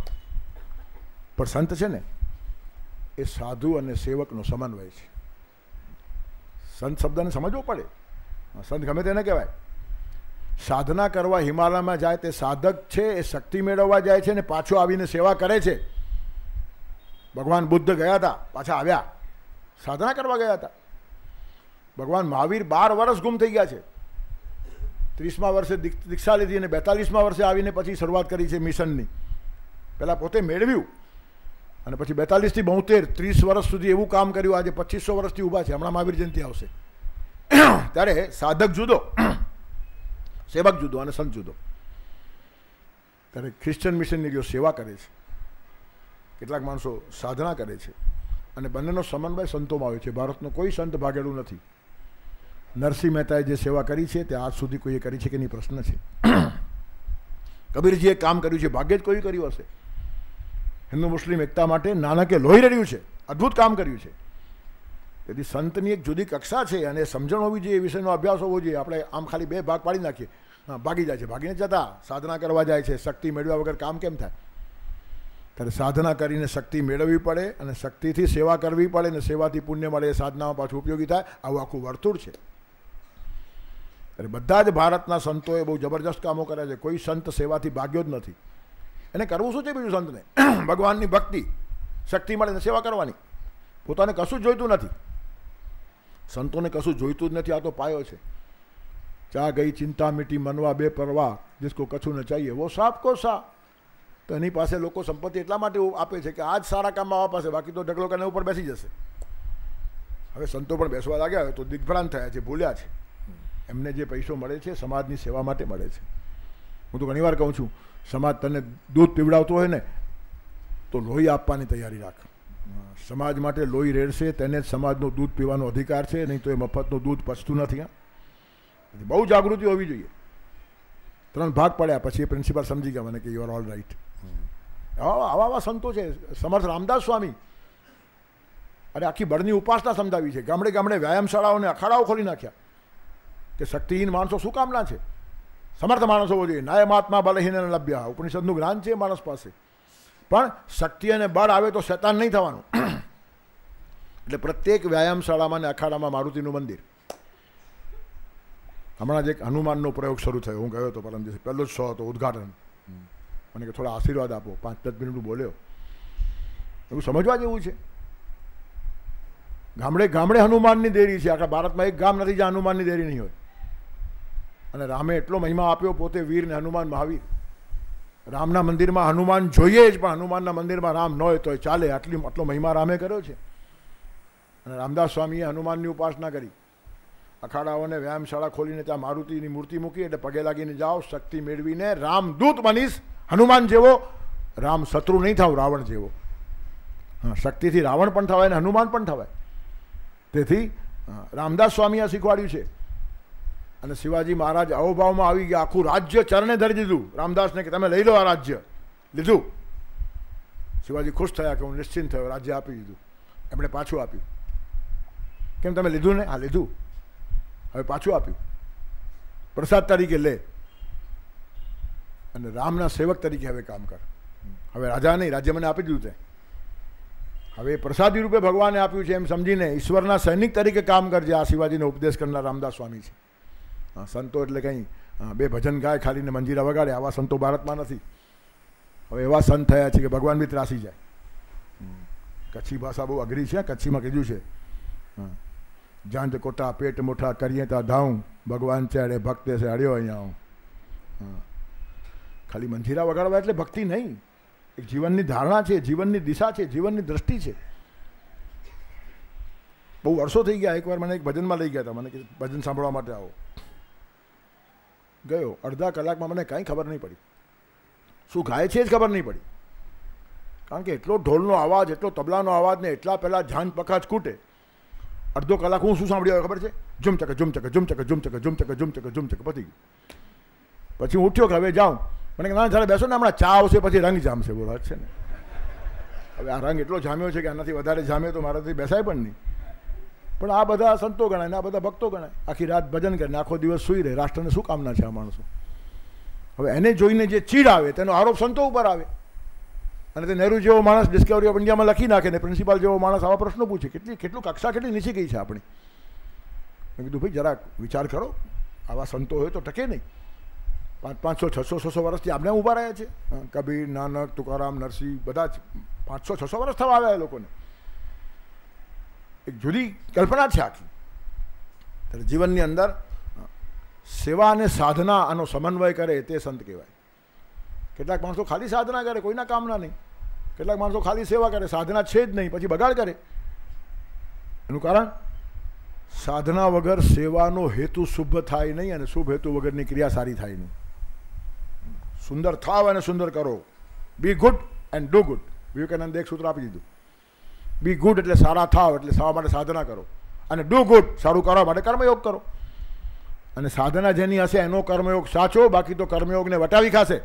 પણ સંત છે ને એ સાધુ અને સેવકનો સમન્વય છે. સંત શબ્દને સમજવો પડે. સંત ગમે તેને કહેવાય. સાધના કરવા હિમાલયમાં જાય તે સાધક છે, એ શક્તિ મેળવવા જાય છે ને પાછો આવીને સેવા કરે છે. ભગવાન બુદ્ધ ગયા હતા, પાછા આવ્યા, સાધના કરવા ગયા હતા. ભગવાન મહાવીર બાર વર્ષ ગુમ થઈ ગયા છે. ત્રીસમા વર્ષે દીક્ષા લીધી અને બેતાલીસમા વર્ષે આવીને પછી શરૂઆત કરી છે મિશનની. પહેલાં પોતે મેળવ્યું અને પછી બેતાલીસથી બોતેર ત્રીસ વર્ષ સુધી એવું કામ કર્યું. આજે પચીસો વર્ષથી ઊભા છે. હમણાં મહાવીર જયંતિ આવશે. ત્યારે સાધક જુદો, સેવક જુદો અને સંત જુદો. ત્યારે ખ્રિશ્ચન મિશનની જો સેવા કરે છે, કેટલાક માણસો સાધના કરે છે, અને બંનેનો સમન્વય સંતોમાં હોય છે. ભારતનો કોઈ સંત ભાગેલું નથી. નરસિંહ મહેતાએ જે સેવા કરી છે તે આજ સુધી કોઈએ કરી છે કે નહીં પ્રશ્ન છે. કબીરજીએ કામ કર્યું છે, ભાગ્યે જ કોઈ કર્યું હશે. હિન્દુ મુસ્લિમ એકતા માટે નાનકે લોહી રહ્યું છે, અદ્ભુત કામ કર્યું છે. તેથી સંતની એક જુદી કક્ષા છે અને સમજણ હોવી જોઈએ, એ વિષયનો અભ્યાસ હોવો જોઈએ. આપણે આમ ખાલી બે ભાગ પાડી નાખીએ, હા ભાગી જાય છે, ભાગીને જતા સાધના કરવા જાય છે. શક્તિ મેળવ્યા વગર કામ કેમ થાય? ત્યારે સાધના કરીને શક્તિ મેળવવી પડે અને શક્તિથી સેવા કરવી પડે અને સેવાથી પુણ્ય મળે. એ સાધનામાં પાછું ઉપયોગી થાય. આવું આખું વર્તુળ છે. ત્યારે બધા જ ભારતના સંતોએ બહુ જબરજસ્ત કામો કર્યા છે. કોઈ સંત સેવાથી ભાગ્યો જ નથી. એને કરવું શું છે બીજું સંતને? ભગવાનની ભક્તિ, શક્તિ મળે ને સેવા કરવાની. પોતાને કશું જ જોઈતું નથી. સંતોને કશું જોઈતું જ નથી. આ તો પાયો છે. ચા ગઈ ચિંતા મીટી મનવા બે પરવા, जिसको કછું ન ચાહીએ વો સાપ કો સા. તો એની પાસે લોકો સંપત્તિ એટલા માટે આપે છે કે આજ સારા કામમાં આવવા પાસે, બાકી તો ઢગલો કરીને ઉપર બેસી જશે. હવે સંતો પણ બેસવા લાગ્યા હોય તો દિગ્ભ્રાંત થયા છે, ભૂલ્યા છે. એમને જે પૈસો મળે છે સમાજની સેવા માટે મળે છે. હું તો ઘણીવાર કહું છું, સમાજ તને દૂધ પીવડાવતો હોય ને તો લોહી આપવાની તૈયારી રાખ. સમાજ માટે લોહી રેડશે તેને જ સમાજનું દૂધ પીવાનો અધિકાર છે, નહીં તો એ મફતનું દૂધ પચતું નથી. હા, બહુ જાગૃતિ હોવી જોઈએ. ત્રણ ભાગ પડ્યા પછી એ પ્રિન્સિપાલ સમજી ગયા મને કે યુ આર ઓલ રાઈટ. આવા આવા સંતો છે. સમર્થ રામદાસ સ્વામી, અરે આખી બળની ઉપાસના સમજાવી છે. ગામડે ગામડે વ્યાયામશાળાઓને અખાડાઓ ખોલી નાખ્યા કે શક્તિહીન માણસો શું કામના છે, સમર્થ માણસ હોવો જોઈએ. નાય મહાત્મા બલહીન લભ્યા, ઉપનિષદનું જ્ઞાન છે માણસ પાસે, પણ શક્તિ અને બળ આવે તો શેતાન નહીં થવાનું. એટલે પ્રત્યેક વ્યાયામશાળામાં અને અખાડામાં મારુતિનું મંદિર. હમણાં જ એક હનુમાનનો પ્રયોગ શરૂ થયો. હું ગયો હતો પરમ દિવસે, પહેલો જ શો હતો, ઉદઘાટન. મને કે થોડા આશીર્વાદ આપો. પાંચ દસ મિનિટ બોલ્યો. એવું સમજવા જેવું છે. ગામડે ગામડે હનુમાનની દેરી છે. આખા ભારતમાં એક ગામ નથી જ્યાં હનુમાનની દેરી નહીં હોય. અને રામે એટલો મહિમા આપ્યો, પોતે વીર ને હનુમાન મહાવીર. રામના મંદિરમાં હનુમાન જોઈએ જ, પણ હનુમાનના મંદિરમાં રામ ન હોય તો ચાલે. આટલી આટલો મહિમા રામે કર્યો છે. અને રામદાસ સ્વામીએ હનુમાનની ઉપાસના કરી. અખાડાઓને વ્યાયામશાળા ખોલીને ત્યાં મારુતિની મૂર્તિ મૂકી, એટલે પગે લાગીને જાઓ, શક્તિ મેળવીને રામદૂત બનીશ. હનુમાન જેવો રામ શત્રુ નહીં થાવ, રાવણ જેવો. હા, શક્તિથી રાવણ પણ થવાય ને હનુમાન પણ થવાય. તેથી રામદાસ સ્વામીએ શીખવાડ્યું છે. અને શિવાજી મહારાજ અહોભાવમાં આવી ગયા, આખું રાજ્ય ચરણે ધરી દીધું રામદાસને કે તમે લઈ લો આ રાજ્ય. લીધું. શિવાજી ખુશ થયા કે હું નિશ્ચિંત થયો, રાજ્ય આપી દીધું. એમણે પાછું આપ્યું. કેમ તમે લીધું ને? હા લીધું, હવે પાછું આપ્યું. પ્રસાદ તરીકે લે અને રામના સેવક તરીકે હવે કામ કર. હવે રાજા નહીં, રાજ્ય મને આપી દીધું. તે હવે પ્રસાદી રૂપે ભગવાને આપ્યું છે એમ સમજીને ઈશ્વરના સૈનિક તરીકે કામ કરજે, આ શિવાજીને ઉપદેશ કરનાર રામદાસ સ્વામી છે. સંતો એટલે કંઈ બે ભજન ગાય ખાલીને મંજીરા વગાડે આવા સંતો ભારતમાં નથી. હવે એવા સંત થયા છે કે ભગવાન બી ત્રાસી જાય. કચ્છી ભાષા બહુ અઘરી છે. કચ્છીમાં કીધું છે, જાંજ કોટા પેટ મોટા કરીએ તા ધાઉં, ભગવાન ચડે ભક્તે છે હડ્યો અહીંયા હું. ખાલી મંજીરા વગાડવા એટલે ભક્તિ નહીં, એક જીવનની ધારણા છે, જીવનની દિશા છે, જીવનની દ્રષ્ટિ છે. બહુ વર્ષો થઈ ગયા. એકવાર મને એક ભજનમાં લઈ ગયા હતા, મને ભજન સાંભળવા માટે આવો. ગયો, અડધા કલાકમાં મને કાંઈ ખબર નહીં પડી, શું ગાય છે જ ખબર નહીં પડી. કારણ કે એટલો ઢોલનો અવાજ, એટલો તબલાનો અવાજ ને એટલા પહેલાં ઝાંઝ પખાજ કૂટે. અડધો કલાક હું શું સાંભળ્યો ખબર છે? ઝુમ ચક ઝુમ ચક ઝુમ ચક ઝુમ ચક ઝુમ ચક ઝુમ ચક ઝુમ ચક પતી ગયું. પછી હું ઉઠ્યો કે હવે જાઉં. મને ના જ્યારે બેસો ને હમણાં ચા આવશે પછી રંગ જામશે. બોલો છે ને, હવે આ રંગ એટલો જામ્યો છે કે આનાથી વધારે જામે તો મારાથી બેસાય પણ નહીં. પણ આ બધા સંતો ગણાય ને આ બધા ભક્તો ગણાય. આખી રાત ભજન કરીને આખો દિવસ સૂઈ રહે. રાષ્ટ્રને શું કામના છે આ માણસો? હવે એને જોઈને જે ચીડ આવે તેનો આરોપ સંતો ઉપર આવે. અને તે નહેરુ જેવો માણસ ડિસ્કવરી ઓફ ઇન્ડિયામાં લખી નાખે ને પ્રિન્સિપાલ જેવો માણસ આવા પ્રશ્નો પૂછે. કેટલી કેટલું કક્ષા કેટલી નીચી ગઈ છે આપણી. મેં કીધું ભાઈ જરાક વિચાર કરો, આવા સંતો હોય તો ટકે નહીં. પાંચ પાંચસો છસો છસો વર્ષથી આપણે ઊભા રહ્યા છે. કબીર, નાનક, તુકારામ, નરસિંહ બધા જ પાંચસો છસો વર્ષ થવા આવ્યા એ લોકોને. એક જુદી કલ્પના છે આખી. ત્યારે જીવનની અંદર સેવા અને સાધના આનો સમન્વય કરે તે સંત કહેવાય. કેટલાક માણસો ખાલી સાધના કરે, કોઈના કામના નહીં. કેટલાક માણસો ખાલી સેવા કરે, સાધના છે જ નહીં, પછી બગાડ કરે. એનું કારણ સાધના વગર સેવાનો હેતુ શુભ થાય નહીં અને શુભ હેતુ વગરની ક્રિયા સારી થાય નહીં. સુંદર થાવ અને સુંદર કરો. Be good and do good. વિવેકાનંદે એક સૂત્ર આપી દીધું. બી ગુડ એટલે સારા થાવ, એટલે સારા માટે સાધના કરો, અને ડુ ગુડ સારું કરવા માટે કર્મયોગ કરો. અને સાધના જેની હશે એનો કર્મયોગ સાચો, બાકી તો કર્મયોગને વટાવી ખાશે.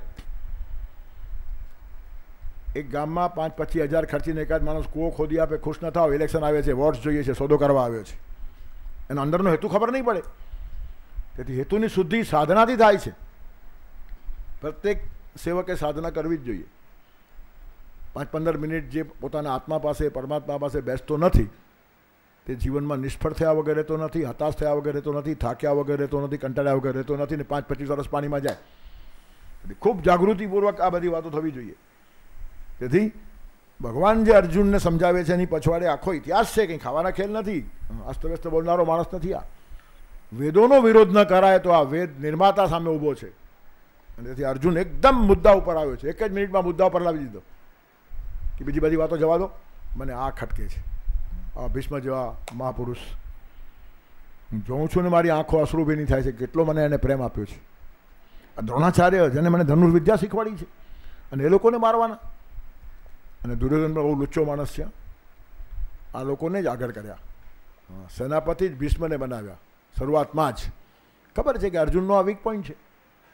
એક ગામમાં પાંચ પચીસ હજાર ખર્ચીને એકાદ માણસ કૂવો ખોદી આપે, ખુશ ન થાવ, ઇલેક્શન આવે છે, વોટ્સ જોઈએ છે, સોદો કરવા આવ્યો છે. એનો અંદરનો હેતુ ખબર નહીં પડે. તેથી હેતુની શુદ્ધિ સાધનાથી થાય છે. પ્રત્યેક સેવકે સાધના કરવી જ જોઈએ. પાંચ પંદર મિનિટ જે પોતાના આત્મા પાસે, પરમાત્મા પાસે બેસતો નથી, તે જીવનમાં નિષ્ફળ થયા વગર રહેતો નથી, હતાશ થયા વગર રહેતો નથી, થાક્યા વગર રહેતો નથી, કંટાળ્યા વગર રહેતો નથી ને પાંચ પચીસ વર્ષ પાણીમાં જાય. ખૂબ જાગૃતિપૂર્વક આ બધી વાતો થવી જોઈએ. તેથી ભગવાન જે અર્જુનને સમજાવે છે એની પછવાડે આખો ઇતિહાસ છે. કંઈ ખાવાના ખેલ નથી, અસ્તવ્યસ્ત બોલનારો માણસ નથી. આ વેદોનો વિરોધ ન કરાય તો આ વેદ નિર્માતા સામે ઊભો છે. અને તેથી અર્જુન એકદમ મુદ્દા ઉપર આવ્યો છે. એક જ મિનિટમાં મુદ્દા ઉપર લાવી દીધો કે બીજી બધી વાતો જવા દો, મને આ ખટકે છે. આ ભીષ્મ જેવા મહાપુરુષ હું જોઉં છું ને મારી આંખો અશ્રુભીની થાય છે. કેટલો મને એને પ્રેમ આપ્યો છે. આ દ્રોણાચાર્ય જેને મને ધનુર્વિદ્યા શીખવાડી છે, અને એ લોકોને મારવાના. અને દુર્યોધન બહુ લુચ્ચો માણસ છે. આ લોકોને જ આગળ કર્યા. સેનાપતિ જ ભીષ્મને બનાવ્યા શરૂઆતમાં જ. ખબર છે કે અર્જુનનો આ વીક પોઈન્ટ છે.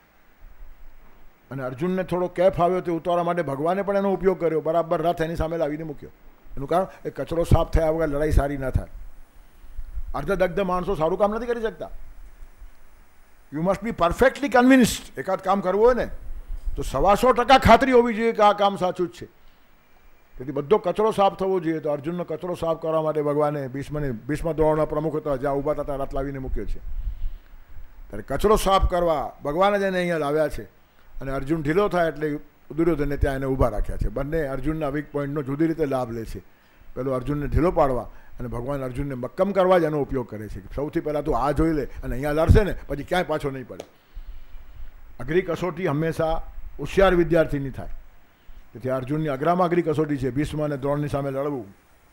અને અર્જુનને થોડો કેફ આવ્યો તે ઉતારવા માટે ભગવાને પણ એનો ઉપયોગ કર્યો. બરાબર રથ એની સામે લાવીને મૂક્યો. એનું કારણ એ કચરો સાફ થયા વગર લડાઈ સારી ન થાય. અર્ધદગ્ધ માણસો સારું કામ નથી કરી શકતા. You must be perfectly convinced. એકાદ કામ કરવું હોય ને તો સવાસો ટકા ખાતરી હોવી જોઈએ કે આ કામ સાચું જ છે. તેથી બધો કચરો સાફ થવો જોઈએ. તો અર્જુનનો કચરો સાફ કરવા માટે ભગવાને ભીષ્મને ભીષ્મ દ્રોણના પ્રમુખ હતા, જ્યાં ઊભા હતા રથ લાવીને મૂક્યો છે. ત્યારે કચરો સાફ કરવા ભગવાને જ એને અહીંયા લાવ્યા છે. અને અર્જુન ઢીલો થાય એટલે દુર્યોધનને ત્યાં એને ઊભા રાખ્યા છે. બંને અર્જુનના વીક પોઈન્ટનો જુદી રીતે લાભ લે છે. પેલો અર્જુનને ઢીલો પાડવા અને ભગવાન અર્જુનને મક્કમ કરવા જ એનો ઉપયોગ કરે છે. સૌથી પહેલાં તું આ જોઈ લે અને અહીંયા લડશે ને પછી ક્યાંય પાછો નહીં પડે. અઘરી કસોટી હંમેશા હોશિયાર વિદ્યાર્થીની થાય. તેથી અર્જુનની અઘરામાં અઘરી કસોટી છે ભીષ્મ અને દ્રોણની સામે લડવું.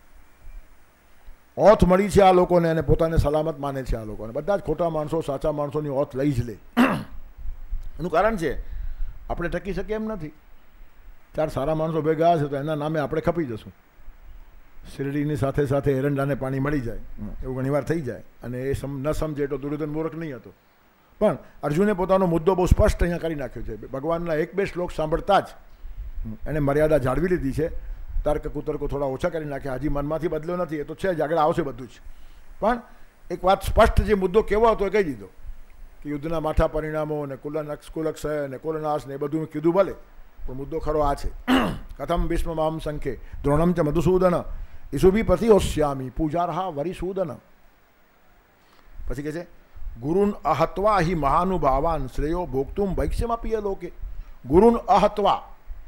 ઓથ મળી છે આ લોકોને અને પોતાને સલામત માને છે આ લોકોને. બધા જ ખોટા માણસો સાચા માણસોની ઓથ લઈ જ લે. એનું કારણ છે આપણે ટકી શકીએ એમ નથી. ચાર સારા માણસો ભેગા હશે તો એના નામે આપણે ખપી જશું. શેરડીની સાથે સાથે એરંડાને પાણી મળી જાય એવું ઘણીવાર થઈ જાય. અને એ સમ ન સમજે તો દુર્યોધન મૂર્ખ નહીં હતો. પણ અર્જુને પોતાનો મુદ્દો બહુ સ્પષ્ટ અહીંયા કરી નાખ્યો છે. ભગવાનના એક બે શ્લોક સાંભળતા જ એને મર્યાદા જાળવી લીધી છે. તર્ક કુતર્કો થોડા ઓછા કરી નાખ્યા. હજી મનમાંથી બદલ્યો નથી, એ તો છે જ, આગળ આવશે બધું જ. પણ એક વાત સ્પષ્ટ, જે મુદ્દો કેવો હતો એ કહી દીધો કે યુદ્ધના માઠા પરિણામો ને કુલનક્ષ કુલક્ષય ને કુલનાશ ને એ બધું કીધું ભલે, પણ મુદ્દો ખરો આ છે. કથમ ભીષ્મ મામ સંખ્યે દ્રોણમ ચ મધુસૂદન ઈસુભી પ્રતિહોષ્યામી પૂજાર્હા વરિસૂદન. પછી કહે છે ગુરુન અહત્વા હિ મહાનુભાવાન શ્રેયો ભોગતુમ ભૈક્ષ્યમપી લોકે. ગુરુન અહત્વા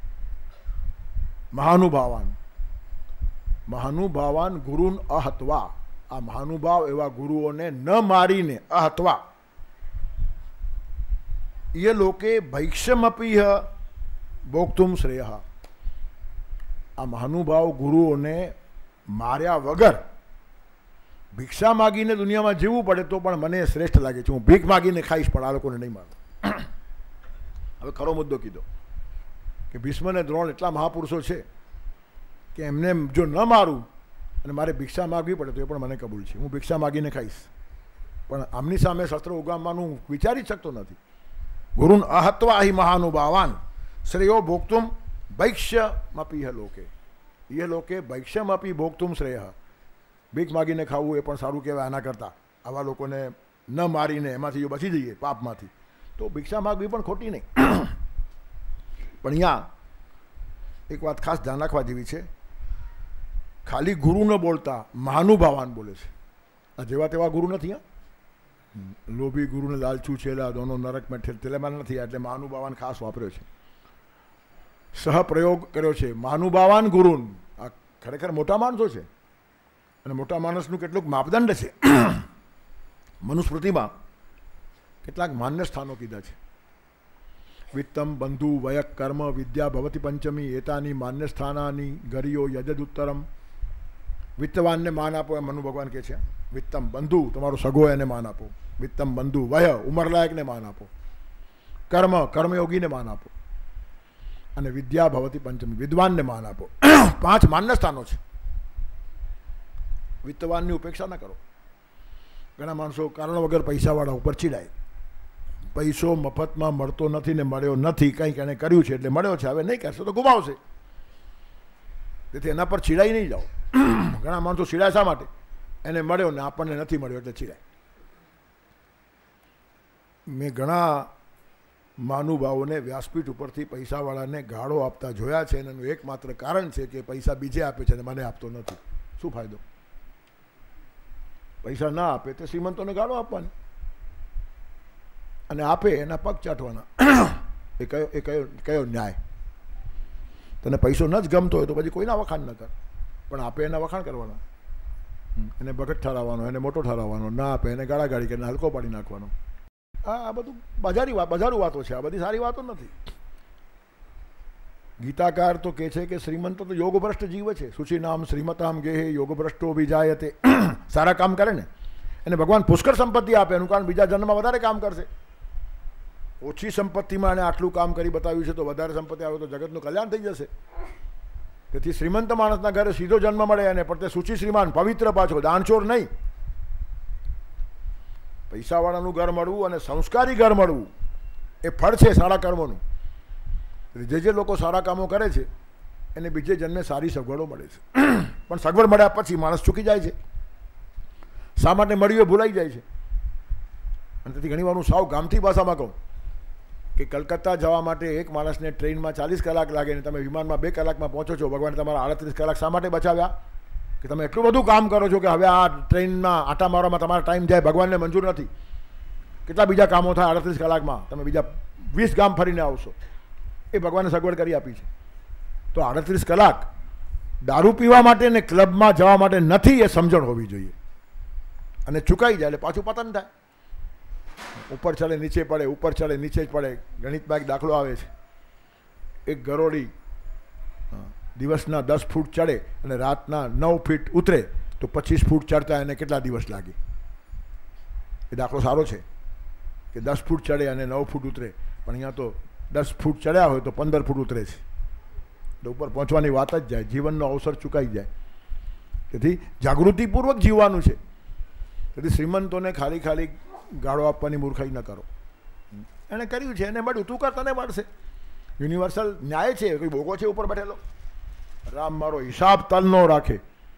મહાનુભાવાન, મહાનુભાવાન ગુરુન અહત્વા, આ મહાનુભાવ એવા ગુરુઓને ન મારીને અહત્વા એ લોકે ભૈક્ષ્યમપી ભોગતુમ શ્રેય. આ મહાનુભાવ ગુરુઓને માર્યા વગર ભિક્ષા માગીને દુનિયામાં જીવવું પડે તો પણ મને શ્રેષ્ઠ લાગે છે. હું ભીખ માગીને ખાઈશ પણ આ લોકોને નહીં મારું. હવે ખરો મુદ્દો કીધો કે ભીષ્મ અને દ્રોણ એટલા મહાપુરુષો છે કે એમને જો ન મારું અને મારે ભિક્ષા માગવી પડે તો એ પણ મને કબૂલ છે. હું ભિક્ષા માગીને ખાઈશ, પણ આમની સામે શસ્ત્ર ઉગામવાનું વિચારી શકતો નથી. ગુરુન અહત્વા હિ મહાનુભાવાન શ્રેયો ભોગતુમ ભૈક્ષ્યમપી લોકે. એ લોકે ભૈક્ષ્યમપી ભોગતુમ શ્રેય. ભીખ માગીને ખાવું એ પણ સારું કહેવાય. આના કરતાં આવા લોકોને ન મારીને એમાંથી જો બચી જઈએ પાપમાંથી તો ભિક્ષા માગવી પણ ખોટી નહીં. પણ અહીંયા એક વાત ખાસ ધ્યાન રાખવા જેવી છે. ખાલી ગુરુ ન બોલતા મહાનુભાવાન બોલે છે. આ જેવા તેવા ગુરુ નથી. હા, લોભી ગુરુને લાલચુ છેલા દોનો નરક મેં તેલેમાં નથી. એટલે મહાનુભાવાન ખાસ વાપર્યો છે, સહપ્રયોગ કર્યો છે. મહાનુભાવાન ગુરુન, આ ખરેખર મોટા માણસો છે અને મોટા માણસનું કેટલુંક માપદંડ છે. મનુસ્મૃતિમાં કેટલાક માન્ય સ્થાનો કીધા છે. વિત્તમ બંધુ વયક કર્મ વિદ્યા ભવતી પંચમી એતાની માન્ય સ્થાનાની ગરિયો યજદુત્તરમ. વિત્તવાનને માન આપો એમ મનુ ભગવાન કહે છે. વિત્તમ બંધુ, તમારો સગો એને માન આપો. વિત્તમ બંધુ વય, ઉંમરલાયકને માન આપો. કર્મ, કર્મયોગીને માન આપો. અને વિદ્યા ભવતી પંચમી, વિદ્વાનને માન આપો. પાંચ માન્ય સ્થાનો છે. વિત્તવાનની ઉપેક્ષા ન કરો. ઘણા માણસો કારણ વગર પૈસાવાળા ઉપર ચીડાય. પૈસો મફતમાં મળતો નથી ને મળ્યો નથી, કંઈક એણે કર્યું છે એટલે મળ્યો છે, હવે નહીં કરશે તો ગુમાવશે. તેથી એના પર ચીડાઈ નહીં જાઓ. ઘણા માણસો ચીડાય શા માટે? એને મળ્યો ને આપણને નથી મળ્યો એટલે ચીડાય. મેં ઘણા મહાનુભાવોને વ્યાસપીઠ ઉપરથી પૈસાવાળાને ગાળો આપતા જોયા છે અને એનું એકમાત્ર કારણ છે કે પૈસા બીજે આપે છે અને મને આપતો નથી. શું ફાયદો? પૈસા ના આપે તે શ્રીમંતોને ગાળો આપવાની અને આપે એના પગ ચાટવાના. એ કયો એ કયો કયો ન્યાય? તને પૈસો ન જ ગમતો હોય તો પછી કોઈના વખાણ ન કર, પણ આપે એના વખાણ કરવાના. એને બગટ ઠરાવવાનો, એને મોટો ઠરાવવાનો, ના આપે એને ગાળાગાળી કરીને હલકો પાડી નાખવાનો. આ આ બધું બજારી વાત, બજારું વાતો છે. આ બધી સારી વાતો નથી. ગીતાકાર તો કહે છે કે શ્રીમંતો તો યોગભ્રષ્ટ જીવ છે. સૂચિ નામ શ્રીમતામ ગેહે યોગભ્રષ્ટો વિજાયતે. સારા કામ કરે ને એને ભગવાન પુષ્કળ સંપત્તિ આપે. એનું કારણ બીજા જન્મમાં વધારે કામ કરશે. ઓછી સંપત્તિમાં એને આટલું કામ કરી બતાવ્યું છે તો વધારે સંપત્તિ આવે તો જગતનું કલ્યાણ થઈ જશે. તેથી શ્રીમંત માણસના ઘરે સીધો જન્મ મળે અને પણ તે સૂચિ શ્રીમાન, પવિત્ર પાછો, દાનચોર નહીં. પૈસાવાળાનું ઘર મળવું અને સંસ્કારી ઘર મળવું એ ફળ છે સારા કર્મોનું. જે જે લોકો સારા કામો કરે છે એને બીજે જન્મે સારી સગવડો મળે છે. પણ સગવડ મળ્યા પછી માણસ ચૂકી જાય છે. શા માટે મળ્યું એ ભૂલાઈ જાય છે. અને તેથી ઘણી વાર હું સાવ ગામથી ભાષામાં કહું કે કલકત્તા જવા માટે એક માણસને ટ્રેનમાં ચાલીસ કલાક લાગે ને તમે વિમાનમાં બે કલાકમાં પહોંચો છો. ભગવાને તમારા આડત્રીસ કલાક શા માટે બચાવ્યા? કે તમે એટલું બધું કામ કરો છો કે હવે આ ટ્રેનમાં આટા મારવામાં તમારો ટાઈમ જાય, ભગવાનને મંજૂર નથી. કેટલા બીજા કામો થાય આડત્રીસ કલાકમાં? તમે બીજા વીસ ગામ ફરીને આવશો. એ ભગવાને સગવડ કરી આપી છે. તો આડત્રીસ કલાક દારૂ પીવા માટે ને ક્લબમાં જવા માટે નથી, એ સમજણ હોવી જોઈએ. અને ચૂકાઈ જાય એટલે પાછું પતન થાય. ઉપર ચડે નીચે પડે, ઉપર ચડે નીચે જ પડે. ગણિતમાં એક દાખલો આવે છે. એક ગરોળી દિવસના દસ ફૂટ ચડે અને રાતના નવ ફીટ ઉતરે તો પચીસ ફૂટ ચડતા એને કેટલા દિવસ લાગે? એ દાખલો સારો છે કે દસ ફૂટ ચડે અને નવ ફૂટ ઉતરે. પણ અહીંયા તો દસ ફૂટ ચડ્યા હોય તો પંદર ફૂટ ઉતરે છે. એટલે ઉપર પહોંચવાની વાત જ જાય, જીવનનો અવસર ચૂકાઈ જાય. તેથી જાગૃતિપૂર્વક જીવવાનું છે. તેથી શ્રીમંતોને ખાલી ખાલી ગાળો આપવાની મૂર્ખાઈ ન કરો. એણે કર્યું છે, એને મળ્યું, તું કર, તને મળશે. યુનિવર્સલ ન્યાય છે. કોઈ બોગો છે ઉપર બેઠેલો? રામ મારો હિસાબ તલ ન રાખે.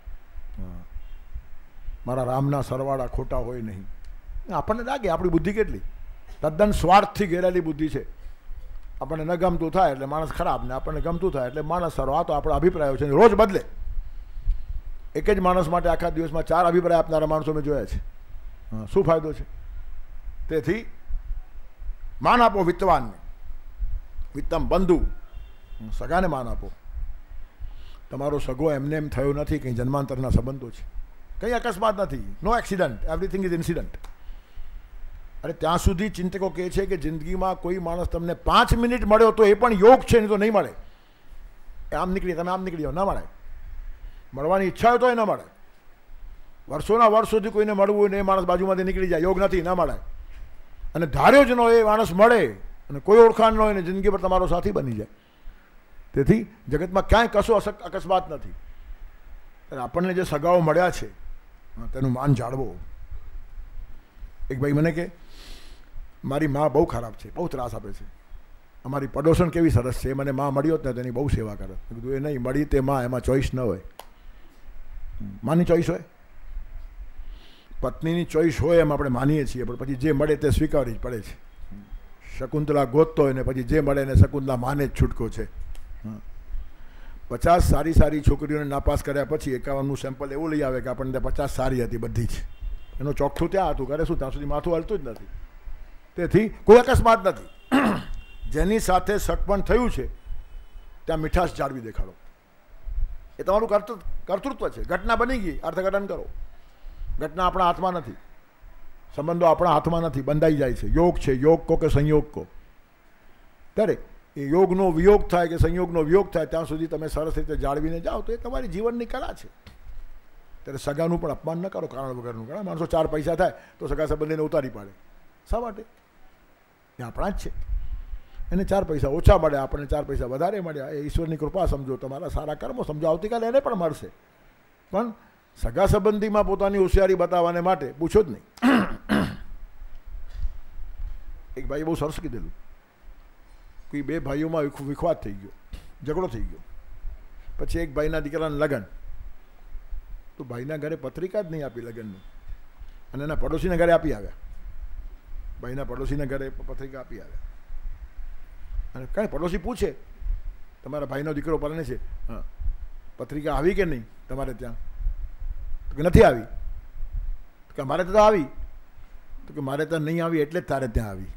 મારા રામના સરવાળા ખોટા હોય નહીં. આપણને લાગે આપણી બુદ્ધિ કેટલી તદ્દન સ્વાર્થથી ઘેરેલી બુદ્ધિ છે. આપણને ન ગમતું થાય એટલે માણસ ખરાબ, ને આપણને ગમતું થાય એટલે માણસ સારો. આ તો આપણા અભિપ્રાયો છે, રોજ બદલે. એક જ માણસ માટે આખા દિવસમાં ચાર અભિપ્રાય આપનારા માણસો મેં જોયા છે. હા, શું ફાયદો છે? તેથી માન આપો વિત્તવાનને, વિત્તમ બંધુ, સગાને માન આપો. તમારો સગો એમને એમ થયો નથી, કંઈ જન્માંતરના સંબંધો છે, કંઈ અકસ્માત નથી, no accident, everything is incident. અરે ત્યાં સુધી ચિંતકો કહે છે કે જિંદગીમાં કોઈ માણસ તમને પાંચ મિનિટ મળ્યો તો એ પણ યોગ છે, નહીં તો નહીં મળે. આમ નીકળી, તમે આમ નીકળી જાઓ, ના મળે. મળવાની ઈચ્છા હોય તો એ ન મળે. વર્ષોના વર્ષ સુધી કોઈને મળવું હોય ને એ માણસ બાજુમાંથી નીકળી જાય, યોગ નથી, ના મળે. અને ધાર્યો જ ન હોય એ માણસ મળે અને કોઈ ઓળખાણ ન હોય ને જિંદગી પર તમારો સાથી બની જાય. તેથી જગતમાં ક્યાંય કશો અકસ્માત નથી. આપણને જે સગાઓ મળ્યા છે તેનું માન જાળવો. એક ભાઈ મને કે મારી મા બહુ ખરાબ છે, બહુ ત્રાસ આપે છે, અમારી પડોશણ કેવી સરસ છે, મને મા મળ્યો જ ને તેની બહુ સેવા કરે. કીધું એ નહીં, મળી તે મા, એમાં ચોઈસ ન હોય. માની ચોઈસ હોય, પત્નીની ચોઈસ હોય એમ આપણે માનીએ છીએ, પણ પછી જે મળે તે સ્વીકારવી જ પડે છે. શકુંતલા ગોતતો હોય ને પછી જે મળે એને શકુંતલા માને જ છૂટકો છે. પચાસ સારી સારી છોકરીઓને નાપાસ કર્યા પછી એકાવનનું સેમ્પલ એવું લઈ આવે કે આપણને પચાસ સારી હતી બધી જ, એનું ચોખ્ઠું ત્યાં હતું, કરે શું ત્યાં સુધી માથું હલતું જ નથી. તેથી કોઈ અકસ્માત નથી. જેની સાથે સટપણ થયું છે ત્યાં મીઠાશ જાળવી દેખાડો, એ તમારું કર્તૃત્વ છે. ઘટના બની ગઈ, અર્થઘટન કરો. ઘટના આપણા હાથમાં નથી, સંબંધો આપણા હાથમાં નથી, બંધાઈ જાય છે. યોગ છે, યોગ કહો કે સંયોગ કહો, ત્યારે એ યોગનો વિયોગ થાય કે સંયોગનો વિયોગ થાય ત્યાં સુધી તમે સરસ રીતે જાળવીને જાઓ તો એ તમારી જીવનની કલા છે. ત્યારે સગાનું પણ અપમાન ન કરો કારણ વગરનું. ઘણા માણસો ચાર પૈસા થાય તો સગા સંબંધીને ઉતારી પાડે. શા માટે? એ આપણા જ છે. એને ચાર પૈસા ઓછા મળ્યા, આપણને ચાર પૈસા વધારે મળ્યા, એ ઈશ્વરની કૃપા સમજો, તમારા સારા કર્મો સમજો. આવતીકાલે એને પણ મળશે. પણ સગા સંબંધીમાં પોતાની હોશિયારી બતાવવાને માટે પૂછો જ નહીં. એક ભાઈ બહુ સરસ કીધેલું, કોઈ બે ભાઈઓમાં વિખવાદ થઈ ગયો, ઝઘડો થઈ ગયો. પછી એક ભાઈના દીકરાના લગ્ન, તો ભાઈના ઘરે પત્રિકા જ નહીં આપી લગ્નની, અને એના પડોશીના ઘરે આપી આવ્યા. ભાઈના પડોશીના ઘરે પત્રિકા આપી આવ્યા. અને કાંઈ પડોશી પૂછે તમારા ભાઈનો દીકરો પરણે છે, હા પત્રિકા આવી કે નહીં તમારે ત્યાં? તો કે નથી આવી. તો કે મારે ત્યાં આવી. તો કે મારે ત્યાં નહીં આવી એટલે જ તારે ત્યાં આવી.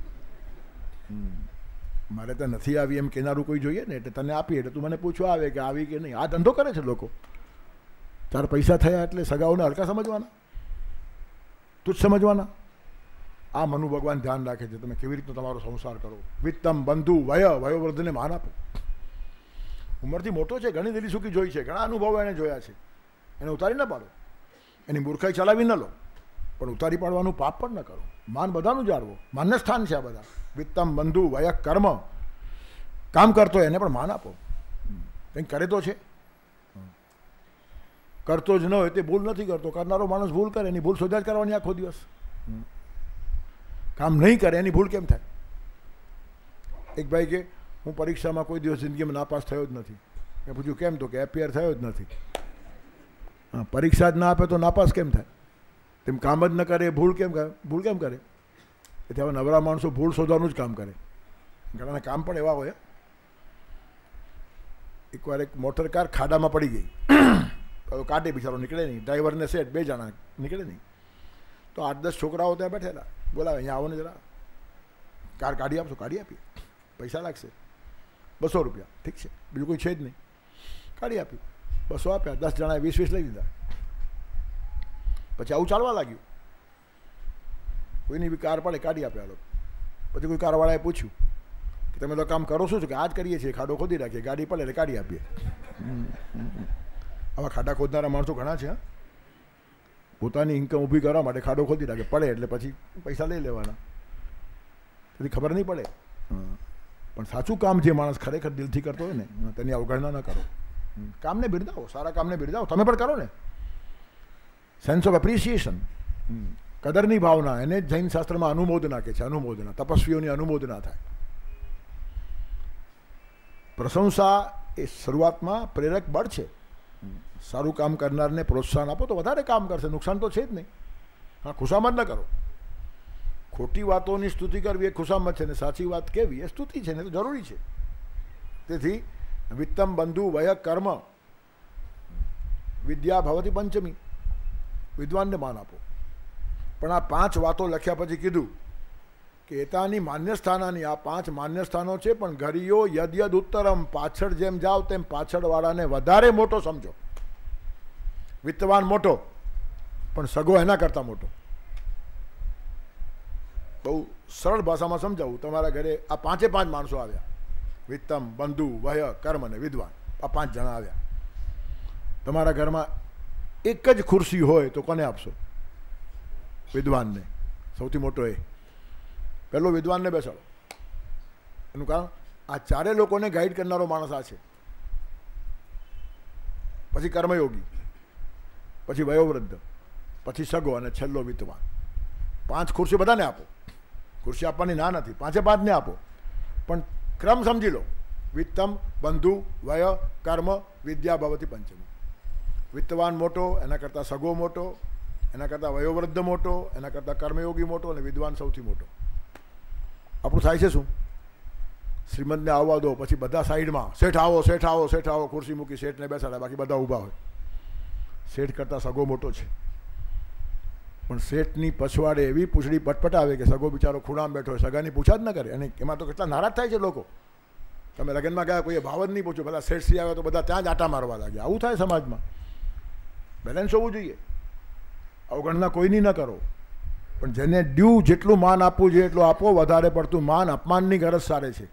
મારે ત્યાં નથી આવી એમ કહેનારું કોઈ જોઈએ ને, એટલે તને આપી એટલે તું મને પૂછવા આવે કે આવી કે નહીં. આ ધંધો કરે છે લોકો. ચાર પૈસા થયા એટલે સગાઓને હલકા સમજવાના, તુજ સમજવાના. આ મનુ ભગવાન ધ્યાન રાખે છે તમે કેવી રીતનો તમારો સંસાર કરો. વિત્તમ બંધુ વય, વયોવૃદ્ધને માન આપો. ઉંમરથી મોટો છે, ઘણી દિલી સુખી જોઈ છે, ઘણા અનુભવો એને જોયા છે, એને ઉતારી ન પાડો. એની મૂર્ખાઈ ચલાવી ન લો, પણ ઉતારી પાડવાનું પાપ પણ ન કરો. માન બધાનું જાળવો, માનને સ્થાન છે આ બધા. વિત્તમ બંધુ વય કર્મ, કામ કરતો એને પણ માન આપો. કંઈક કરે તો છે, કરતો જ ન હોય તે ભૂલ નથી કરતો. કરનારો માણસ ભૂલ કરે, એની ભૂલ શોધ્યા જ કરવાની આખો દિવસ. કામ નહીં કરે એની ભૂલ કેમ થાય? એક ભાઈ કે હું પરીક્ષામાં કોઈ દિવસ જિંદગીમાં નાપાસ થયો જ નથી. મેં પૂછ્યું કેમ? તો કે એપિયર થયો જ નથી. હા, પરીક્ષા જ ના આપે તો નાપાસ કેમ થાય? તેમ કામ જ ન કરે ભૂલ કેમ કરે? ભૂલ કેમ કરે? એટલે હવે નવરા માણસો ભૂલ શોધવાનું જ કામ કરે. ઘણાના કામ પણ એવા હોય. એકવાર એક મોટર કાર ખાડામાં પડી ગઈ, તો કાઢે બિચારો નીકળે નહીં, ડ્રાઈવરને સેટ બે જણા નીકળે નહીં. તો આઠ દસ છોકરાઓ ત્યાં બેઠેલા, બોલાવે અહીંયા આવો ને જરા, કાર કાઢી આપશો? કાઢી આપીએ, પૈસા લાગશે બસો રૂપિયા. ઠીક છે, બીજું કોઈ છે જ નહીં. કાઢી આપ્યું, બસો આપ્યા, દસ જણાએ વીસ વીસ લઈ લીધા. પછી આવું ચાલવા લાગ્યું. કોઈની બી કાર પડે કાઢી આપ્યા લોકો. પછી કોઈ કારવાળાએ પૂછ્યું કે તમે તો કામ કરો શું છો? કે આ જ કરીએ છીએ, ખાડો ખોદી રાખીએ, ગાડી પડે એટલે કાઢી આપીએ. આવા ખાડા ખોદનારા માણસો ઘણા છે. પોતાની ઇન્કમ ઊભી કરવા માટે ખાડો ખોદી રાખે, પડે એટલે પછી પૈસા લઈ લેવાના. તેથી ખબર નહીં પડે. પણ સાચું કામ જે માણસ ખરેખર દિલથી કરતો હોય ને તેની અવગણના ન કરો. કામને બિરદાવો, સારા કામને બિરદાવો. તમે પણ કરો ને. સેન્સ ઓફ એપ્રિસિએશન, કદરની ભાવના, એને જૈન શાસ્ત્રમાં અનુમોદના કહે છે. અનુમોદના, તપસ્વીઓની અનુમોદના થાય. પ્રશંસા એ શરૂઆતમાં પ્રેરક બળ છે. સારું કામ કરનારને પ્રોત્સાહન આપો તો વધારે કામ કરશે, નુકસાન તો છે જ નહીં. હા, ખુશામત ન કરો. ખોટી વાતોની સ્તુતિ કરવી એ ખુશામત છે, ને સાચી વાત કેવી એ સ્તુતિ છે ને, તો જરૂરી છે. તેથી વિત્તમ બંધુ વય કર્મ, વિદ્યા ભવતી પંચમી, વિદ્વાનને માન આપો. પણ આ પાંચ વાતો લખ્યા પછી કીધું કે એતાની માન્ય સ્થાનાની, આ પાંચ માન્ય સ્થાનો છે, પણ ઘડીઓ યદ યદ ઉત્તરમ, પાછળ જેમ જાઓ તેમ પાછળવાળાને વધારે મોટો સમજો. વિત્તવાન મોટો, પણ સગો એના કરતાં મોટો. બહુ સરળ ભાષામાં સમજાવું. તમારા ઘરે આ પાંચે પાંચ માણસો આવ્યા, વિત્તમ, બંધુ, વય, કર્મ અને વિદ્વાન, આ પાંચ જણા આવ્યા. તમારા ઘરમાં એક જ ખુરશી હોય તો કોને આપશો? વિદ્વાનને. સૌથી મોટો એ પહેલો વિદ્વાનને બેસાડો. એનું કારણ આ ચારે લોકોને ગાઈડ કરનારો માણસ આ છે. પછી કર્મયોગી, પછી વયોવૃદ્ધ, પછી સગો અને છેલ્લો વિદ્વાન. પાંચ ખુરશી બધાને આપો. ખુરશી આપવાની ના નથી, પાંચે પાંચને આપો, પણ ક્રમ સમજી લો. વિત્તમ, બંધુ, વય, કર્મ, વિદ્યા ભવતી પંચમી. વિત્તવાન મોટો, એના કરતાં સગો મોટો, એના કરતાં વયોવૃદ્ધ મોટો, એના કરતાં કર્મયોગી મોટો અને વિદ્વાન સૌથી મોટો. આપણું થાય છે શું? શ્રીમંતને આવવા દો, પછી બધા સાઈડમાં, શેઠ આવો, શેઠ આવો, શેઠ આવો, ખુરશી મૂકી શેઠને બેસાડે, બાકી બધા ઊભા હોય. શેઠ કરતાં સગો મોટો છે, પણ શેઠની પછવાડે એવી પૂંછડી પટપટાવે કે સગો બિચારો ખૂણામાં બેઠો હોય, સગાની પૂછા જ ન કરે. અને એમાં તો કેટલા નારાજ થાય છે લોકો. તમે લગ્નમાં ગયા, કોઈએ ભાવ જ નહીં પૂછ્યો, બધા શેઠ શ્રી આવે તો બધા ત્યાં જ આટા મારવા લાગે. આવું થાય સમાજમાં. બેલેન્સ હોવું જોઈએ. અવગણના કોઈની ન કરો, પણ જેને ડ્યુ જેટલું માન આપવું જોઈએ એટલું આપો. વધારે પડતું માન અપમાનની ગરજ સારે છે.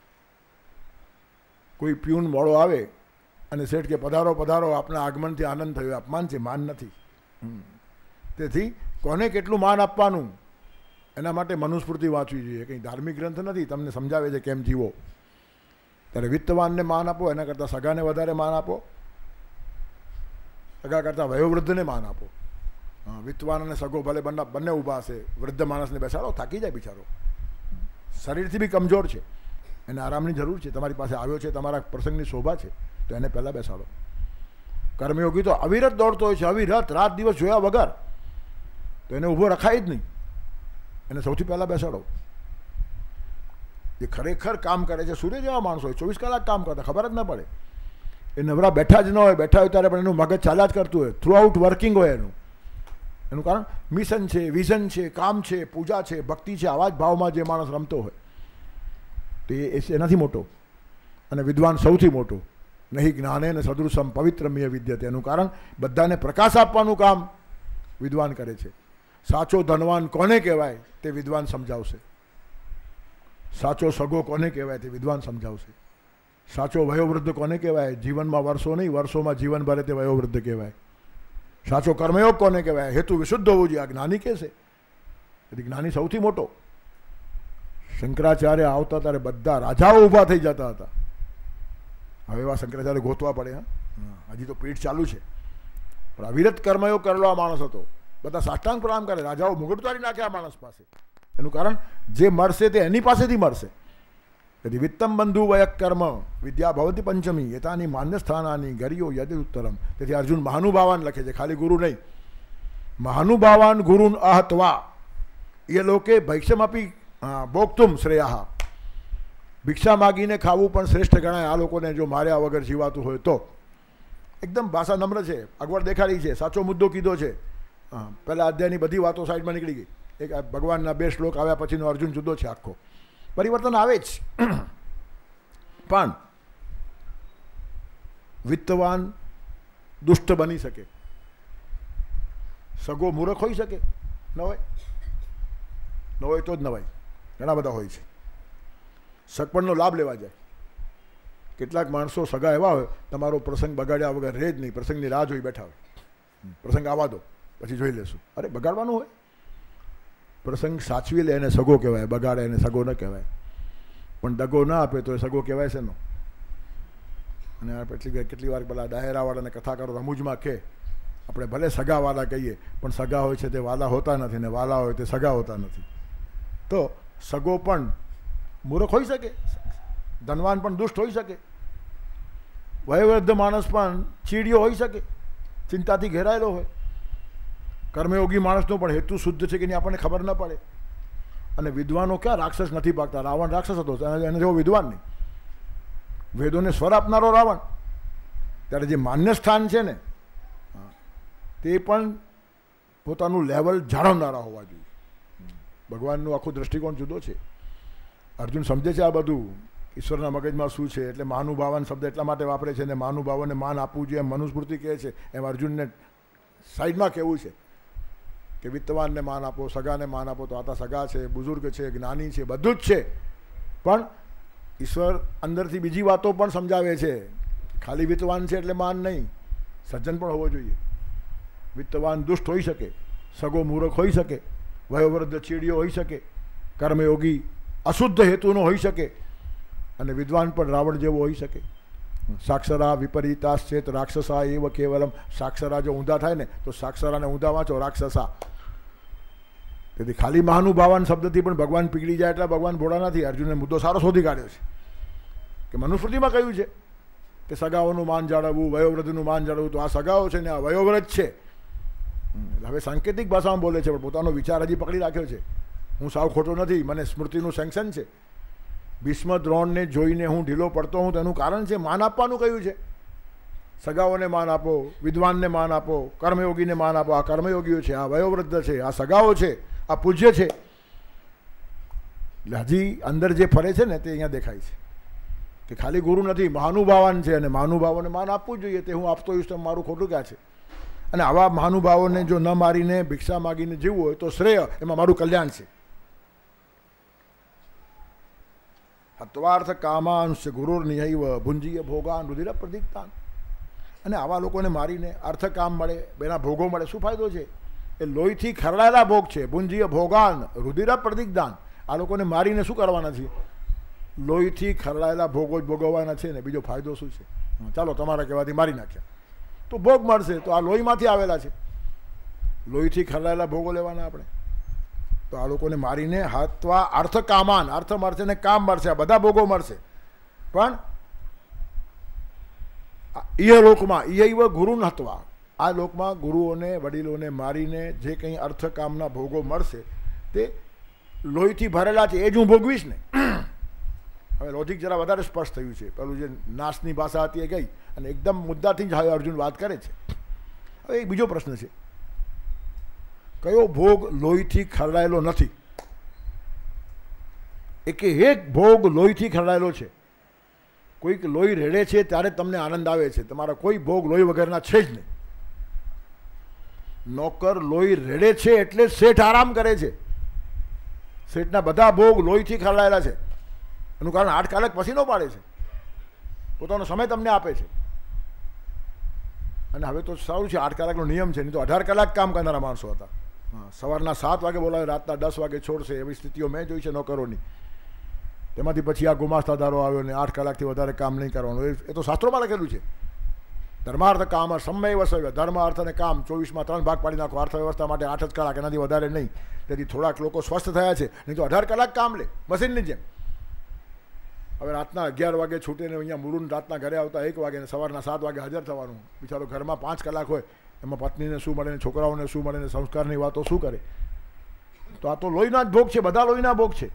કોઈ પ્યુન મોડો આવે અને શેઠ કે પધારો પધારો, આપના આગમનથી આનંદ થયો, અપમાન છે, માન નથી. તેથી કોને કેટલું માન આપવાનું એના માટે મનુસ્મૃતિ વાંચવી જોઈએ. કંઈ ધાર્મિક ગ્રંથ નથી, તમને સમજાવે છે કેમ જીવો. ત્યારે વિત્તવાનને માન આપો, એના કરતાં સગાને વધારે માન આપો, સગા કરતાં વયોવૃદ્ધને માન આપો. હા, વિત્તવાન અને સગો ભલે બંને બંને ઊભા હશે, વૃદ્ધ માણસને બેસાડો, થાકી જાય બિચારો, શરીરથી બી કમજોર છે, એને આરામની જરૂર છે. તમારી પાસે આવ્યો છે, તમારા પ્રસંગની શોભા છે, તો એને પહેલાં બેસાડો. કર્મયોગી તો અવિરત દોડતો હોય છે, અવિરત, રાત દિવસ જોયા વગર, તો એને ઊભો રખાય જ નહીં. એને સૌથી પહેલાં બેસાડો. એ ખરેખર કામ કરે છે, સૂર્ય જેવા માણસો હોય, ચોવીસ કલાક કામ કરતા, ખબર જ ન પડે. એ નવરા બેઠા જ ન હોય, બેઠા હોય ત્યારે પણ એનું મગજ ચાલ્યા જ કરતું હોય, થ્રુ આઉટ વર્કિંગ હોય એનું. એનું કારણ મિશન છે, વિઝન છે, કામ છે, પૂજા છે, ભક્તિ છે. આવા જ ભાવમાં જે માણસ રમતો હોય તો એ એનાથી મોટો. અને વિદ્વાન સૌથી મોટો. નહીં જ્ઞાને ને સદૃશમ પવિત્રમીય વિદ્યતે. એનું કારણ બધાને પ્રકાશ આપવાનું કામ વિદ્વાન કરે છે. સાચો ધનવાન કોને કહેવાય તે વિદ્વાન સમજાવશે. સાચો સગો કોને કહેવાય તે વિદ્વાન સમજાવશે. સાચો વયોવૃદ્ધ કોને કહેવાય? જીવનમાં વર્ષો નહીં, વર્ષોમાં જીવન ભરે તે વયોવૃદ્ધ કહેવાય. સાચો કર્મયોગ કોને કહેવાય? હેતુ વિશુદ્ધ હોવું જોઈએ. આ જ્ઞાની કહેશે. તેથી જ્ઞાની સૌથી મોટો. શંકરાચાર્ય આવતા ત્યારે બધા રાજાઓ ઊભા થઈ જતા હતા. હવે એવા શંકરાચાર્ય ગોતવા પડે. હા, હજી તો પીઠ ચાલુ છે, પણ અવિરત કર્મયોગ કરેલો આ માણસ હતો. બધા સાષ્ટાંગ પ્રણામ કરે. રાજાઓ મુગટ તારી નાખે આ માણસ પાસે. એનું કારણ જે મળશે તે એની પાસેથી મળશે. તેથી વિત્તમ બંધુ વયક કર્મ વિદ્યા ભવતી પંચમી એતાની માન્ય સ્થાનાની ગરિયો યદિ ઉત્તરમ. તેથી અર્જુન મહાનુભાવાન લખે છે, ખાલી ગુરુ નહીં. મહાનુભાવાન ગુરુન અહત્વા એ લોકે ભૈક્ષમપી ભોગતુમ શ્રેયા. ભિક્ષા માગીને ખાવું પણ શ્રેષ્ઠ ગણાય આ લોકોને, જો માર્યા વગર જીવાતું હોય તો. એકદમ ભાષા નમ્ર છે, અગવડ દેખાડી છે, સાચો મુદ્દો કીધો છે. હા, પહેલાં અધ્યાયની બધી વાતો સાઈડમાં નીકળી ગઈ. એક ભગવાનના બે શ્લોક આવ્યા પછીનો અર્જુન જુદો છે આખો. પરિવર્તન આવે જ. પણ વિત્તવાન દુષ્ટ બની શકે, સગો મૂર્ખ હોઈ શકે? ન હોય? ન હોય તો જ નવાય. ઘણા બધા હોય છે. સગપણનો લાભ લેવા જાય. કેટલાક માણસો સગા એવા હોય, તમારો પ્રસંગ બગાડ્યા વગર રહે જ નહીં, પ્રસંગની રાહ જોઈ બેઠા હોય. પ્રસંગ આવવા દો પછી જોઈ લેશું. અરે બગાડવાનું હોય? પ્રસંગ સાચવી લે એને સગો કહેવાય, બગાડે એને સગો ન કહેવાય. પણ દગો ના આપે તો એ સગો કહેવાય છે. નો અને કેટલી કેટલી વાર પેલા ડાયરાવાળાને કથાકારો રમૂજમાં કહે, આપણે ભલે સગાવાળા કહીએ પણ સગા હોય છે તે વાલા હોતા નથી, ને વાલા હોય તે સગા હોતા નથી. તો સગો પણ મૂર્ખ હોઈ શકે, ધનવાન પણ દુષ્ટ હોઈ શકે, વયોવૃદ્ધ માણસ પણ ચીડિયો હોઈ શકે, ચિંતાથી ઘેરાયેલો હોય. કર્મયોગી માણસનો પણ હેતુ શુદ્ધ છે કે નહીં આપણને ખબર ન પડે. અને વિદ્વાનો ક્યાં રાક્ષસ નથી ભાગતા? રાવણ રાક્ષસ હતો, એને જેવો વિદ્વાન નહીં. વેદોને સ્વર આપનારો રાવણ. ત્યારે જે માન્ય સ્થાન છે ને તે પણ પોતાનું લેવલ જાળવનારા હોવા જોઈએ. ભગવાનનું આખું દૃષ્ટિકોણ જુદો છે. અર્જુન સમજે છે આ બધું ઈશ્વરના મગજમાં શું છે, એટલે મહાનુભાવન શબ્દ એટલા માટે વાપરે છે. ને મહાનુભાવોને માન આપવું જોઈએ એમ મનુસ્મૃતિ કહે છે, એમ અર્જુનને સાઈડમાં કહેવું છે કે વિત્તવાનને માન આપો, સગાને માન આપો. તો આ સગા છે, બુઝુર્ગ છે, જ્ઞાની છે, બધું જ છે. પણ ઈશ્વર અંદરથી બીજી વાતો પણ સમજાવે છે. ખાલી વિત્તવાન છે એટલે માન નહીં, સજ્જન પણ હોવો જોઈએ. વિત્તવાન દુષ્ટ હોઈ શકે, સગો મૂર્ખ હોઈ શકે, વયોવૃદ્ધ ચીડિયો હોઈ શકે, કર્મયોગી અશુદ્ધ હેતુનો હોઈ શકે, અને વિદ્વાન પણ રાવણ જેવો હોઈ શકે. સાક્ષરા વિપરીતાશ્ચેત રાક્ષસા એવ કેવલમ. સાક્ષરા જો ઊંધા થાય ને તો સાક્ષરાને ઊંધા વાંચો રાક્ષસા. તેથી ખાલી મહાનુભાવાન શબ્દથી પણ ભગવાન પીગળી જાય એટલે ભગવાન ભોળા નથી. અર્જુનને મુદ્દો સારો શોધી કાઢ્યો છે કે મનુસ્મૃતિમાં કહ્યું છે કે સગાઓનું માન જાળવવું, વયોવૃદ્ધનું માન જાળવવું. તો આ સગાઓ છે ને આ વયોવૃદ્ધ છે. હવે સાંકેતિક ભાષામાં બોલે છે, પણ પોતાનો વિચાર હજી પકડી રાખ્યો છે. હું સાવ ખોટો નથી, મને સ્મૃતિનું સેન્કશન છે. ભીષ્મ દ્રોણને જોઈને હું ઢીલો પડતો હું, તેનું કારણ છે માન આપવાનું કહ્યું છે. સગાઓને માન આપો, વિદ્વાનને માન આપો, કર્મયોગીને માન આપો. આ કર્મયોગીઓ છે, આ વયોવૃદ્ધ છે, આ સગાઓ છે, આ પૂજ્ય છે. એટલે હજી અંદર જે ફરે છે ને તે અહીંયા દેખાય છે કે ખાલી ગુરુ નથી, મહાનુભાવાન છે, અને મહાનુભાવોને માન આપવું જોઈએ. તે હું આપતો હોઈશ તો મારું ખોટું ક્યાં છે? અને આવા મહાનુભાવોને જો ન મારીને ભિક્ષા માગીને જીવવું હોય તો શ્રેય, એમાં મારું કલ્યાણ છે. હત્વાર્થ કામાંશ ગુરુર્નિહૈવ ભુંજીય ભોગાન રુધિર પ્રદીપ્તાન. અને આવા લોકોને મારીને અર્થકામ મળે, બેના ભોગો મળે. શું ફાયદો છે? એ લોહીથી ખરડાયેલા ભોગ છે. ભુંજીય ભોગાન રુધિર પ્રદીપ્તાન. આ લોકોને મારીને શું કરવાના છે? લોહીથી ખરડાયેલા ભોગો જ ભોગવવાના છે ને. બીજો ફાયદો શું છે? ચાલો તમારા કહેવાથી મારી નાખ્યા તો ભોગ મળશે. તો આ લોહીમાંથી આવેલા છે, લોહીથી ખરડાયેલા ભોગો લેવાના આપણે. તો આ લોકોને મારીને હત્વા અર્થ કામાન, અર્થ મળશે ને કામ મળશે, આ બધા ભોગો મળશે. પણ ઈય લોકમાં ઈયૈવ ગુરુન હત્વા, આ લોકમાં ગુરુઓને વડીલોને મારીને જે કંઈ અર્થ કામના ભોગો મળશે તે લોહીથી ભરેલા છે. એ જ હું ભોગવીશ ને. હવે લોજિક જરા વધારે સ્પષ્ટ થયું છે. પેલું જે નાશની ભાષા હતી એ ગઈ, અને એકદમ મુદ્દાથી જ હવે અર્જુન વાત કરે છે. હવે એક બીજો પ્રશ્ન છે, કયો ભોગ લોહીથી ખરડાયેલો નથી? એક એક ભોગ લોહીથી ખરડાયેલો છે. કોઈક લોહી રેડે છે ત્યારે તમને આનંદ આવે છે, તમારા કોઈ ભોગ લોહી વગરના છે જ નહીં. નોકર લોહી રેડે છે એટલે શેઠ આરામ કરે છે. શેઠના બધા ભોગ લોહીથી ખરડાયેલા છે. એનું કારણ આઠ કલાક પસીનો પાડે છે, પોતાનો સમય તમને આપે છે. અને હવે તો સારું છે, આઠ કલાકનો નિયમ છે, નહીં તો અઢાર કલાક કામ કરનારા માણસો હતા. હા, સવારના સાત વાગે બોલાવે, રાતના દસ વાગે છોડશે, એવી સ્થિતિઓ મેં જોઈ છે નોકરોની. તેમાંથી પછી આ ગુમાસ્તાદારો આવ્યો ને આઠ કલાકથી વધારે કામ નહીં કરવાનું. એ તો શાસ્ત્રોમાં લખેલું છે. ધર્માર્થ કામ સમય વસવ્ય. ધર્મ અર્થ અને કામ ચોવીસમાં ત્રણ ભાગ પાડી નાખો. અર્થવ્યવસ્થા માટે આઠ જ કલાક, એનાથી વધારે નહીં. તેથી થોડાક લોકો સ્વસ્થ થયા છે, નહીં તો અઢાર કલાક કામ લે મશીનની જેમ. હવે રાતના અગિયાર વાગે છૂટીને અહીંયા મુરુન રાતના ઘરે આવતા એક વાગે ને સવારના સાત વાગે હાજર થવાનું. બિચારો ઘરમાં પાંચ કલાક હોય, એમાં પત્નીને શું મળે ને છોકરાઓને શું મળે ને સંસ્કારની વાતો શું કરે? તો આ તો લોહીના જ ભોગ છે, બધા લોહીના ભોગ છે.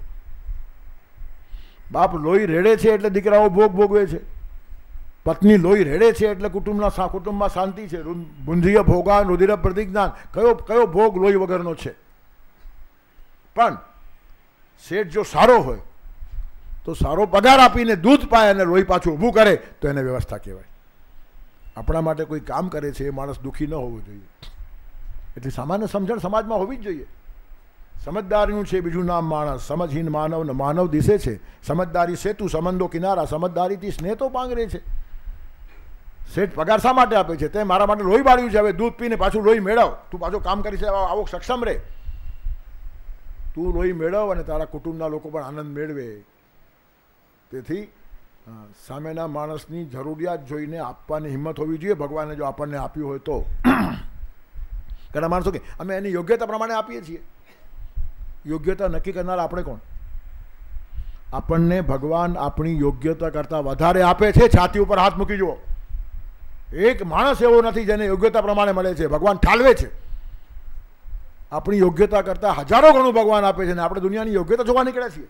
બાપ લોહી રેડે છે એટલે દીકરાઓ ભોગ ભોગવે છે. પત્ની લોહી રેડે છે એટલે કુટુંબના કુટુંબમાં શાંતિ છે. ભુંજીય ભોગાન રુધિર પ્રતિજ્ઞાન. કયો કયો ભોગ લોહી વગરનો છે? પણ શેઠ જો સારો હોય તો સારો પગાર આપીને દૂધ પાય અને લોહી પાછું ઊભું કરે તો એને વ્યવસ્થા કહેવાય. આપણા માટે કોઈ કામ કરે છે એ માણસ દુઃખી ન હોવો જોઈએ. એટલે સામાન્ય સમજણ સમાજમાં હોવી જ જોઈએ. સમજદારીનું છે બીજું નામ માણસ. સમજહીન માનવ ને માનવ દિશે છે. સમજદારી સેતુ સંબંધો કિનારા. સમજદારીથી સ્નેહ તો પાંગરે છે. શેઠ પગાર શા માટે આપે છે? તે મારા માટે લોહી બાળ્યું છે, હવે દૂધ પીને પાછું લોહી મેળવ. તું પાછું કામ કરી છે, આવો સક્ષમ રહે. તું લોહી મેળવ અને તારા કુટુંબના લોકો પણ આનંદ મેળવે. તેથી સામેના માણસની જરૂરિયાત જોઈને આપવાની હિંમત હોવી જોઈએ. ભગવાને જો આપણને આપ્યું હોય તો. ઘણા માણસો કે અમે એની યોગ્યતા પ્રમાણે આપીએ છીએ. યોગ્યતા નક્કી કરનાર આપણે કોણ? આપણને ભગવાન આપણી યોગ્યતા કરતાં વધારે આપે છે. છાતી ઉપર હાથ મૂકી જુઓ, એક માણસ એવો નથી જેને યોગ્યતા પ્રમાણે મળે છે. ભગવાન ઠાલવે છે. આપણી યોગ્યતા કરતાં હજારો ગણું ભગવાન આપે છે, ને આપણે દુનિયાની યોગ્યતા જોવા નીકળ્યા છીએ.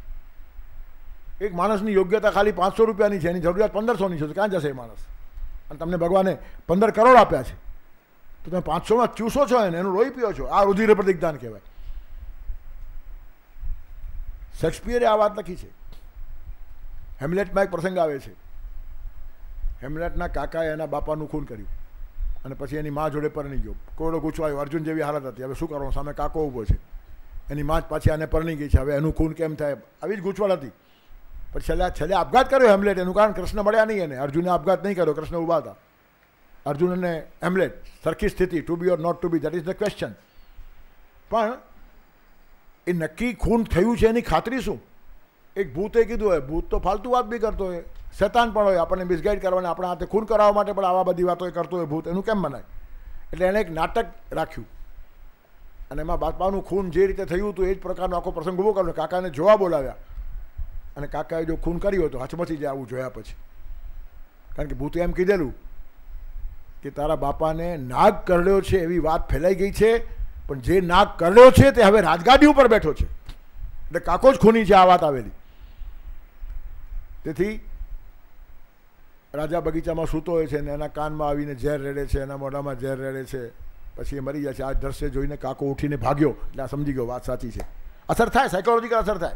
એક માણસની યોગ્યતા ખાલી પાંચસો રૂપિયાની છે, એની જરૂરિયાત પંદરસોની છે. તો ક્યાં જશે એ માણસ? અને તમને ભગવાને પંદર કરોડ આપ્યા છે, તો તમે પાંચસોમાં ચૂસો છો એને, એનું લોહી પીઓ છો. આ રુધિર પ્રતિજ્ઞાન કહેવાય. શેક્સપિયરે આ વાત લખી છે. હેમ્લેટમાં એક પ્રસંગ આવે છે. હેમ્લેટના કાકાએ એના બાપાનું ખૂન કર્યું અને પછી એની મા જોડે પરણી ગયો. કોયડો ગૂંચવાયો, અર્જુન જેવી હાલત હતી. હવે શું કરવાનું, સામે કાકો ઊભો છે, એની મા જ પાછી આને પરણી ગઈ છે. હવે એનું ખૂન કેમ થાય, આવી જ ગૂંચવાડ હતી. પછી છેલ્લે છેલ્લે આપઘાત કર્યો હેમ્લેટ. એનું કારણ કૃષ્ણ મળ્યા નહીં એને. અર્જુને આપઘાત નહીં કર્યો, કૃષ્ણ ઊભા હતા. અર્જુન અને હેમ્લેટ સરખી સ્થિતિ, to be or not to be, that is the question. પણ એ નક્કી ખૂન થયું છે એની ખાતરી શું? એક ભૂતે કીધું હોય, ભૂત તો ફાલતુ વાત બી કરતો હોય, શેતાન પણ હોય, આપણને મિસગાઈડ કરવાને આપણા હાથે ખૂન કરાવવા માટે પણ આવા બધી વાતો કરતો હોય ભૂત, એનું કેમ મનાય? એટલે એણે એક નાટક રાખ્યું અને એમાં બાપાનું ખૂન જે રીતે થયું હતું એ જ પ્રકારનો આખો પ્રસંગ ઊભો કર્યો. કાકાને જોવા બોલાવ્યા અને કાકાએ જો ખૂન કર્યું હતું હચમચી જાય આવું જોયા પછી. કારણ કે ભૂતે એમ કીધેલું કે તારા બાપાને નાગ કરડ્યો છે એવી વાત ફેલાઈ ગઈ છે, પણ જે નાગ કરડ્યો છે તે હવે રાજગાદી ઉપર બેઠો છે. એટલે કાકો જ ખૂની છે, આ વાત આવેલી. તેથી રાજા બગીચામાં સૂતો હોય છે ને એના કાનમાં આવીને ઝેર રેડે છે, એના મોઢામાં ઝેર રેડે છે, પછી એ મરી જાય છે. આ દ્રશ્ય જોઈને કાકો ઉઠીને ભાગ્યો. એટલે આ સમજી ગયો વાત સાચી છે. અસર થાય, સાયકોલોજીકલ અસર થાય.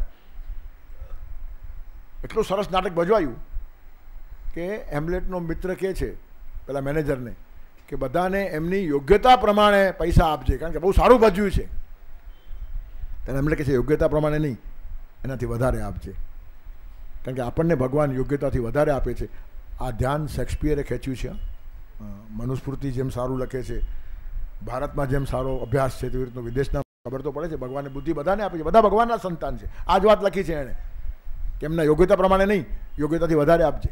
એટલું સરસ નાટક ભજવાયું કે હેમ્લેટનો મિત્ર કહે છે પેલા મેનેજરને કે બધાને એમની યોગ્યતા પ્રમાણે પૈસા આપજે, કારણ કે બહુ સારું ભજવ્યું છે. ત્યારે એમણે કહે છે યોગ્યતા પ્રમાણે નહીં, એનાથી વધારે આપજે, કારણ કે આપણને ભગવાન યોગ્યતાથી વધારે આપે છે. આ ધ્યાન શેક્સપિયરે ખેંચ્યું છે. મનુસ્મૃતિ જેમ સારું લખે છે, ભારતમાં જેમ સારો અભ્યાસ છે, તેવી રીતનો વિદેશના ખબર તો પડે છે. ભગવાને બુદ્ધિ બધાને આપી છે, બધા ભગવાનના સંતાન છે. આ જ વાત લખી છે એણે કે એમના યોગ્યતા પ્રમાણે નહીં, યોગ્યતાથી વધારે આપજે.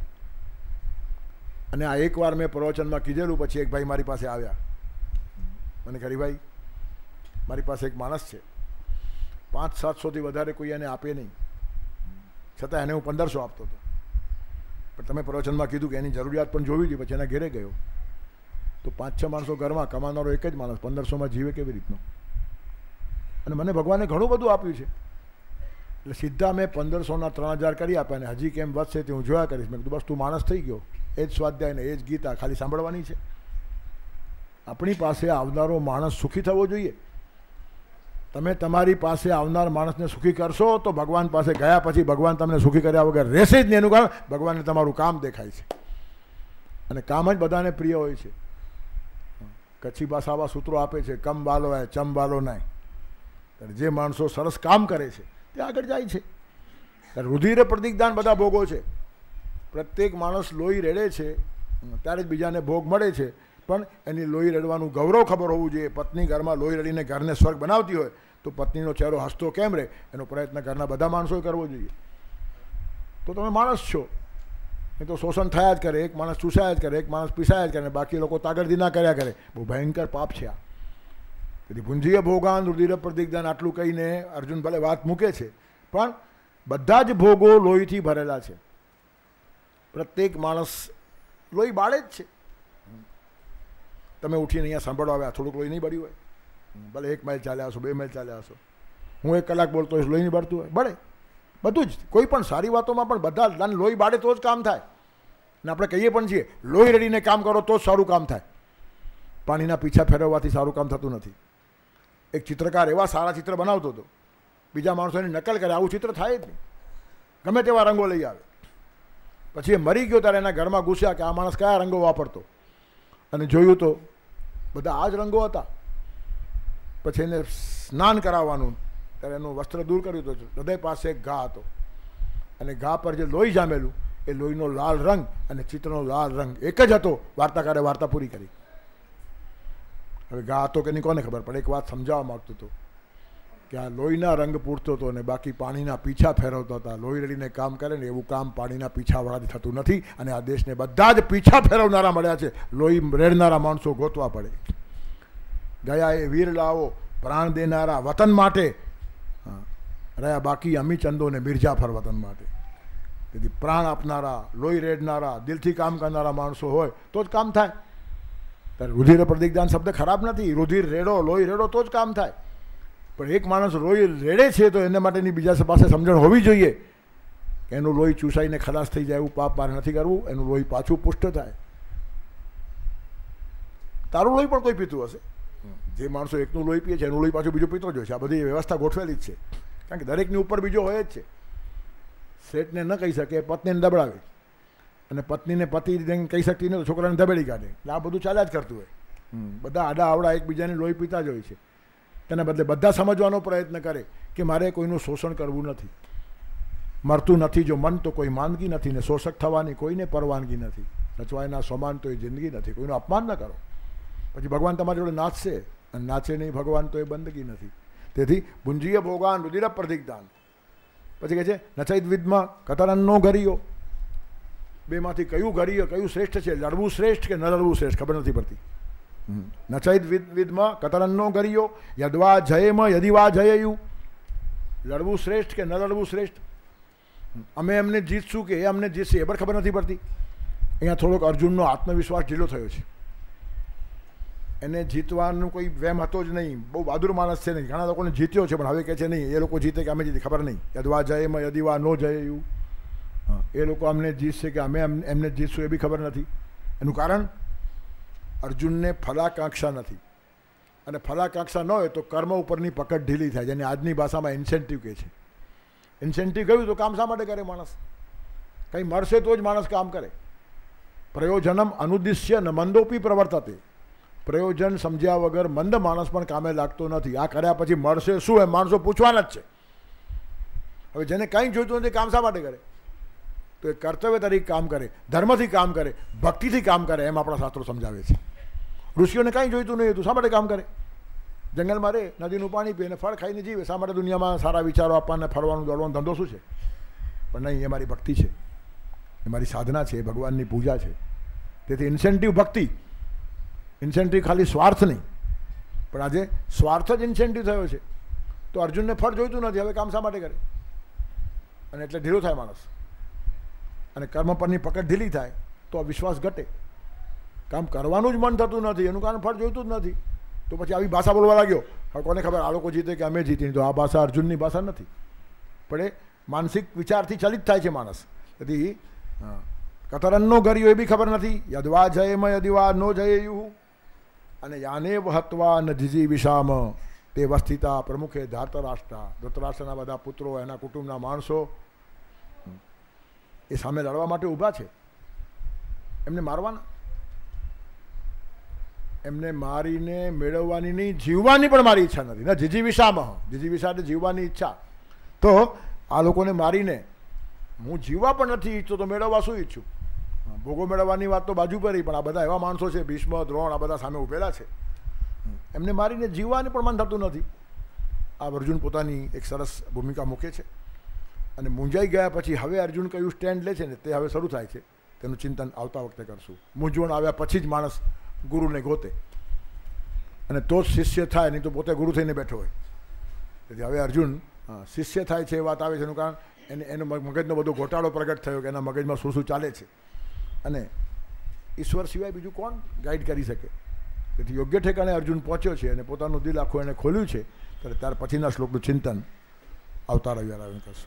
અને આ એકવાર મેં પ્રવચનમાં કીધેલું. પછી એક ભાઈ મારી પાસે આવ્યા, મને કહે ભાઈ મારી પાસે એક માણસ છે, પાંચ સાતસોથી વધારે કોઈ એને આપે નહીં, છતાં એને હું પંદરસો આપતો હતો. પણ તમે પ્રવચનમાં કીધું કે એની જરૂરિયાત પણ જોવી હતી. પછી એના ઘેરે ગયો તો પાંચ છ માણસો ઘરમાં, કમાનારો એક જ માણસ પંદરસોમાં જીવે કેવી રીતનો? અને મને ભગવાને ઘણું બધું આપ્યું છે. એટલે સીધા મેં પંદરસોના ત્રણ હજાર કરી આપ્યા ને હજી કેમ વધશે તે હું જોયા કરીશ. મેં કીધું બસ તું માણસ થઈ ગયો, એ જ સ્વાધ્યાય ને એ જ ગીતા ખાલી સાંભળવાની છે. આપણી પાસે આવનારો માણસ સુખી થવો જોઈએ. તમે તમારી પાસે આવનાર માણસને સુખી કરશો તો ભગવાન પાસે ગયા પછી ભગવાન તમને સુખી કર્યા વગર રહેશે જ નહીં. એનું કારણ ભગવાનને તમારું કામ દેખાય છે અને કામ જ બધાને પ્રિય હોય છે. કચ્છી ભાષામાં સૂત્રો આપે છે, કમ વાલો હે ચમ વાલો નહીં. જે માણસો સરસ કામ કરે છે તે આગળ જાય છે. રુધિર પ્રતિજ્ઞાન બધા ભોગો છે. પ્રત્યેક માણસ લોહી રેડે છે ત્યારે જ બીજાને ભોગ મળે છે. પણ એની લોહી રડવાનું ગૌરવ ખબર હોવું જોઈએ. પત્ની ઘરમાં લોહી રડીને ઘરને સ્વર્ગ બનાવતી હોય તો પત્નીનો ચહેરો હસતો કેમ રહે એનો પ્રયત્ન ઘરના બધા માણસોએ કરવો જોઈએ. તો તમે માણસ છો. એ તો શોષણ થયા જ કરે, એક માણસ ચૂસાયા જ કરે, એક માણસ પીસાયા જ કરે, બાકી લોકો તાગડદી ના કર્યા કરે. બહુ ભયંકર પાપ છે આ. તેથી ભુંજીય ભોગાન રુધિર પ્રતિજ્ઞાન આટલું કહીને અર્જુન ભલે વાત મૂકે છે, પણ બધા જ ભોગો લોહીથી ભરેલા છે. પ્રત્યેક માણસ લોહી બાળે જ છે. તમે ઉઠીને અહીંયા સાંભળવા આવ્યા, થોડુંક લોહી નહીં બળ્યું હોય? ભલે એક માઇલ ચાલ્યા હશો, બે માઇલ ચાલ્યા હશો, હું એક કલાક બોલતો હોઈશ, લોહી નહીં બળતું હોય? બળે. બધું જ, કોઈ પણ સારી વાતોમાં પણ બધા લોહી બાળે તો જ કામ થાય. ને આપણે કહીએ પણ છીએ લોહી રડીને કામ કરો તો જ સારું કામ થાય. પાણીના પીછા ફેરવવાથી સારું કામ થતું નથી. એક ચિત્રકાર એવા સારા ચિત્ર બનાવતો હતો, બીજા માણસો એની નકલ કરે, આવું ચિત્ર થાય જ નહીં. ગમે તેવા રંગો લઈ આવે. પછી એ મરી ગયો ત્યારે એના ઘરમાં ઘૂસ્યા કે આ માણસ કયા રંગો વાપરતો, અને જોયું તો બધા આ જ રંગો હતા. પછી એને સ્નાન કરાવવાનું, ત્યારે એનું વસ્ત્ર દૂર કર્યું હતું. હૃદય પાસે એક ઘા હતો અને ઘા પર જે લોહી જામેલું એ લોહીનો લાલ રંગ અને ચિત્રનો લાલ રંગ એક જ હતો. વાર્તાકારે વાર્તા પૂરી કરી. હવે ઘા હતો કે નહીં કોને ખબર, પણ એક વાત સમજાવવા માગતો હતો કે આ લોહીના રંગ પૂરતો હતો અને બાકી પાણીના પીછા ફેરવતા હતા. લોહી રડીને કામ કરે ને એવું કામ પાણીના પીછાવાળાથી થતું નથી. અને આ દેશને બધા જ પીછા ફેરવનારા મળ્યા છે. લોહી રેડનારા માણસો ગોતવા પડે. ગયા એ વીર લાવો પ્રાણ દેનારા વતન માટે, રહ્યા બાકી અમી ચંદો ને મિર્જાફર વતન માટે. તેથી પ્રાણ આપનારા, લોહી રેડનારા, દિલથી કામ કરનારા માણસો હોય તો જ કામ થાય. ત્યારે રુધિર પ્રતિજ્ઞાન શબ્દ ખરાબ નથી. રુધિર રેડો, લોહી રેડો તો જ કામ થાય. પણ એક માણસ લોહી રેડે છે તો એને માટેની બીજા પાસે સમજણ હોવી જોઈએ કે એનું લોહી ચૂસાઈને ખલાસ થઈ જાય એવું પાપ મારે નથી કરવું. એનું લોહી પાછું પુષ્ટ થાય. તારું લોહી પણ કોઈ પીતું હશે. જે માણસો એકનું લોહી પીએ છે એનું લોહી પાછું બીજું પીતો જ હોય છે. આ બધી વ્યવસ્થા ગોઠવેલી જ છે, કારણ કે દરેકની ઉપર બીજો હોય જ છે. શેઠને ન કહી શકે, પત્નીને દબડાવે, અને પત્નીને પતિ કહી શકતી નહીં તો છોકરાને દબેડી કાઢે. એટલે આ બધું ચાલ્યા જ કરતું હોય. બધા આડા આવડા એકબીજાને લોહી પીતા જ હોય છે. તેના બદલે બધા સમજવાનો પ્રયત્ન કરે કે મારે કોઈનું શોષણ કરવું નથી. મરતું નથી જો મન તો કોઈ માંદગી નથી, ને શોષક થવાની કોઈને પરવાનગી નથી. રચવાયના સમાન તો એ જિંદગી નથી. કોઈનું અપમાન ન કરો, પછી ભગવાન તમારી જોડે નાચશે, અને નાચે નહીં ભગવાન તો એ બંદગી નથી. તેથી ભુંજીય ભોગાન રુધિર પ્રતિજ્ઞાન. પછી કહે છે નચૈત વિદમાં કતરનનો ઘરિયો. બેમાંથી કયું ઘરિયો, કયું શ્રેષ્ઠ છે? લડવું શ્રેષ્ઠ કે ન લડવું શ્રેષ્ઠ ખબર નથી પડતી. નચૈત વિદ વિદમાં કતરનનો ઘરિયો યદવા જયેમાં યદિવા જયેયું. લડવું શ્રેષ્ઠ કે ન લડવું શ્રેષ્ઠ? અમે એમને જીતશું કે એ અમને જીતશે એ પણ ખબર નથી પડતી. અહીંયા થોડોક અર્જુનનો આત્મવિશ્વાસ ઢીલો થયો છે. એને જીતવાનું કોઈ વેમ હતો જ નહીં. બહુ બહાદુર માણસ છે નહીં. ઘણા લોકોને જીત્યો છે પણ હવે કહે છે નહીં, એ લોકો જીતે કે અમે જીતે ખબર નહીં. યદવા જયેમાં યદિવા નો જયેયું. હા, એ લોકો અમને જીતશે કે અમે એમને જીતશું એ બી ખબર નથી. એનું કારણ અર્જુનને ફલાકાંક્ષા નથી, અને ફલાકાંક્ષા ન હોય તો કર્મ ઉપરની પકડ ઢીલી થાય, જેને આજની ભાષામાં ઇન્સેન્ટિવ કહે છે. ઇન્સેન્ટિવ ગયું તો કામ શા માટે કરે માણસ? કંઈ મળશે તો જ માણસ કામ કરે. પ્રયોજનમ અનુદ્દિશ્ય ન મંદોપી પ્રવર્તતે. પ્રયોજન સમજ્યા વગર મંદ માણસ પણ કામે લાગતો નથી. આ કર્યા પછી મળશે શું એમ માણસો પૂછવાના જ છે. હવે જેને કંઈ જોઈતું નથી કામ શા માટે કરે? તો એ કર્તવ્ય તરીકે કામ કરે, ધર્મથી કામ કરે, ભક્તિથી કામ કરે, એમ આપણા શાસ્ત્રો સમજાવે છે. ઋષિઓને કાંઈ જોઈતું નહીં હતું, શા માટે કામ કરે? જંગલમાં રહે, નદીનું પાણી પીએ, ફળ ખાઈને જીવે. શા માટે દુનિયામાં સારા વિચારો આપવાને ફરવાનું દોડવાનો ધંધો શું છે? પણ નહીં, એ મારી ભક્તિ છે, એ મારી સાધના છે, એ ભગવાનની પૂજા છે. તેથી ઇન્સેન્ટિવ ભક્તિ, ઇન્સેન્ટિવ ખાલી સ્વાર્થ નહીં. પણ આજે સ્વાર્થ જ ઇન્સેન્ટિવ થયો છે. તો અર્જુનને ફળ જોઈતું નથી, હવે કામ શા માટે કરે? અને એટલે ઢીલો થાય માણસ, અને કર્મ પરની પકડ ઢીલી થાય તો વિશ્વાસ ઘટે. કામ કરવાનું જ મન થતું નથી, એનું કારણ ફળ જોઈતું જ નથી. તો પછી આવી ભાષા બોલવા લાગ્યો. હવે કોને ખબર આ લોકો જીતે કે અમે જીતીને? તો આ ભાષા અર્જુનની ભાષા નથી, પણ એ માનસિક વિચારથી ચલિત થાય છે માણસ. તેથી કતરનનો ઘરિયો એ બી ખબર નથી. યદવા જયેમાં યદિવા નો જયેયું. અને યાને વહત્વા ન જીજી વિષામ તે વસ્થિતા પ્રમુખે ધાર્તરાષ્ટ્રા. ધૃતરાષ્ટ્રના બધા પુત્રો, એના કુટુંબના માણસો એ સામે લડવા માટે ઊભા છે. એમને મારવાના, એમને મારીને મેળવવાની નહીં, જીવવાની પણ મારી ઈચ્છા નથી. ના જીજી વિષામાં, જીજી વિષા એટલે જીવવાની ઈચ્છા. તો આ લોકોને મારીને હું જીવવા પણ નથી ઈચ્છતો તો મેળવવા શું ઈચ્છું? ભોગો મેળવવાની વાત તો બાજુ પર, પણ આ બધા એવા માણસો છે, ભીષ્મ, દ્રોણ, આ બધા સામે ઉભેલા છે. એમને મારીને જીવવાની પણ મન થતું નથી. આ અર્જુન પોતાની એક સરસ ભૂમિકા મૂકે છે. અને મૂંઝાઈ ગયા પછી હવે અર્જુન કયું સ્ટેન્ડ લે છે ને તે હવે શરૂ થાય છે. તેનું ચિંતન આવતા વખતે કરશું. મૂંઝવણ આવ્યા પછી જ માણસ ગુરુને ગોતે, અને તો જ શિષ્ય થાય, નહીં તો પોતે ગુરુ થઈને બેઠો હોય. તેથી હવે અર્જુન શિષ્ય થાય છે એ વાત આવે છે. એનું કારણ એને એનો મગજનો બધો ગોટાળો પ્રગટ થયો કે એના મગજમાં શું શું ચાલે છે, અને ઈશ્વર સિવાય બીજું કોણ ગાઈડ કરી શકે? તેથી યોગ્ય ઠેકાણે અર્જુન પહોંચ્યો છે અને પોતાનું દિલ આખું એને ખોલ્યું છે. ત્યારે ત્યાર પછીના શ્લોકનું ચિંતન આવતા રવિવારે કરશું.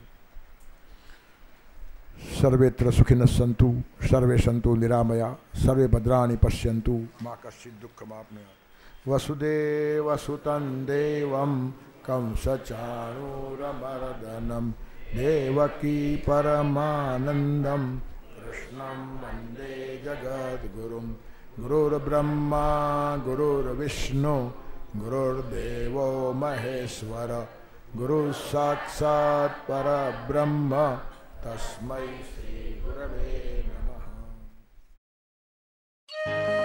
સર્વેત્ર સુખિનઃ સંતુ સર્વે સંતુ નિરામયા સર્વે ભદ્રાણિ પશ્યન્તુ મા કશ્ચિદ દુઃખમાપ્નુયાત. વસુદેવ સુતં દેવં કંસચાણૂરમર્દનમ દેવકી પરમાનંદમ કૃષ્ણં વંદે જગદ્ગુરુમ. ગુરુર્બ્રહ્મા ગુરુર્વિષ્ણુ ગુરુર્દેવો મહેશ્વર ગુરુ સાક્ષાત પરબ્રહ્મ તસ્મૈ શ્રી ગુરવે નમઃ.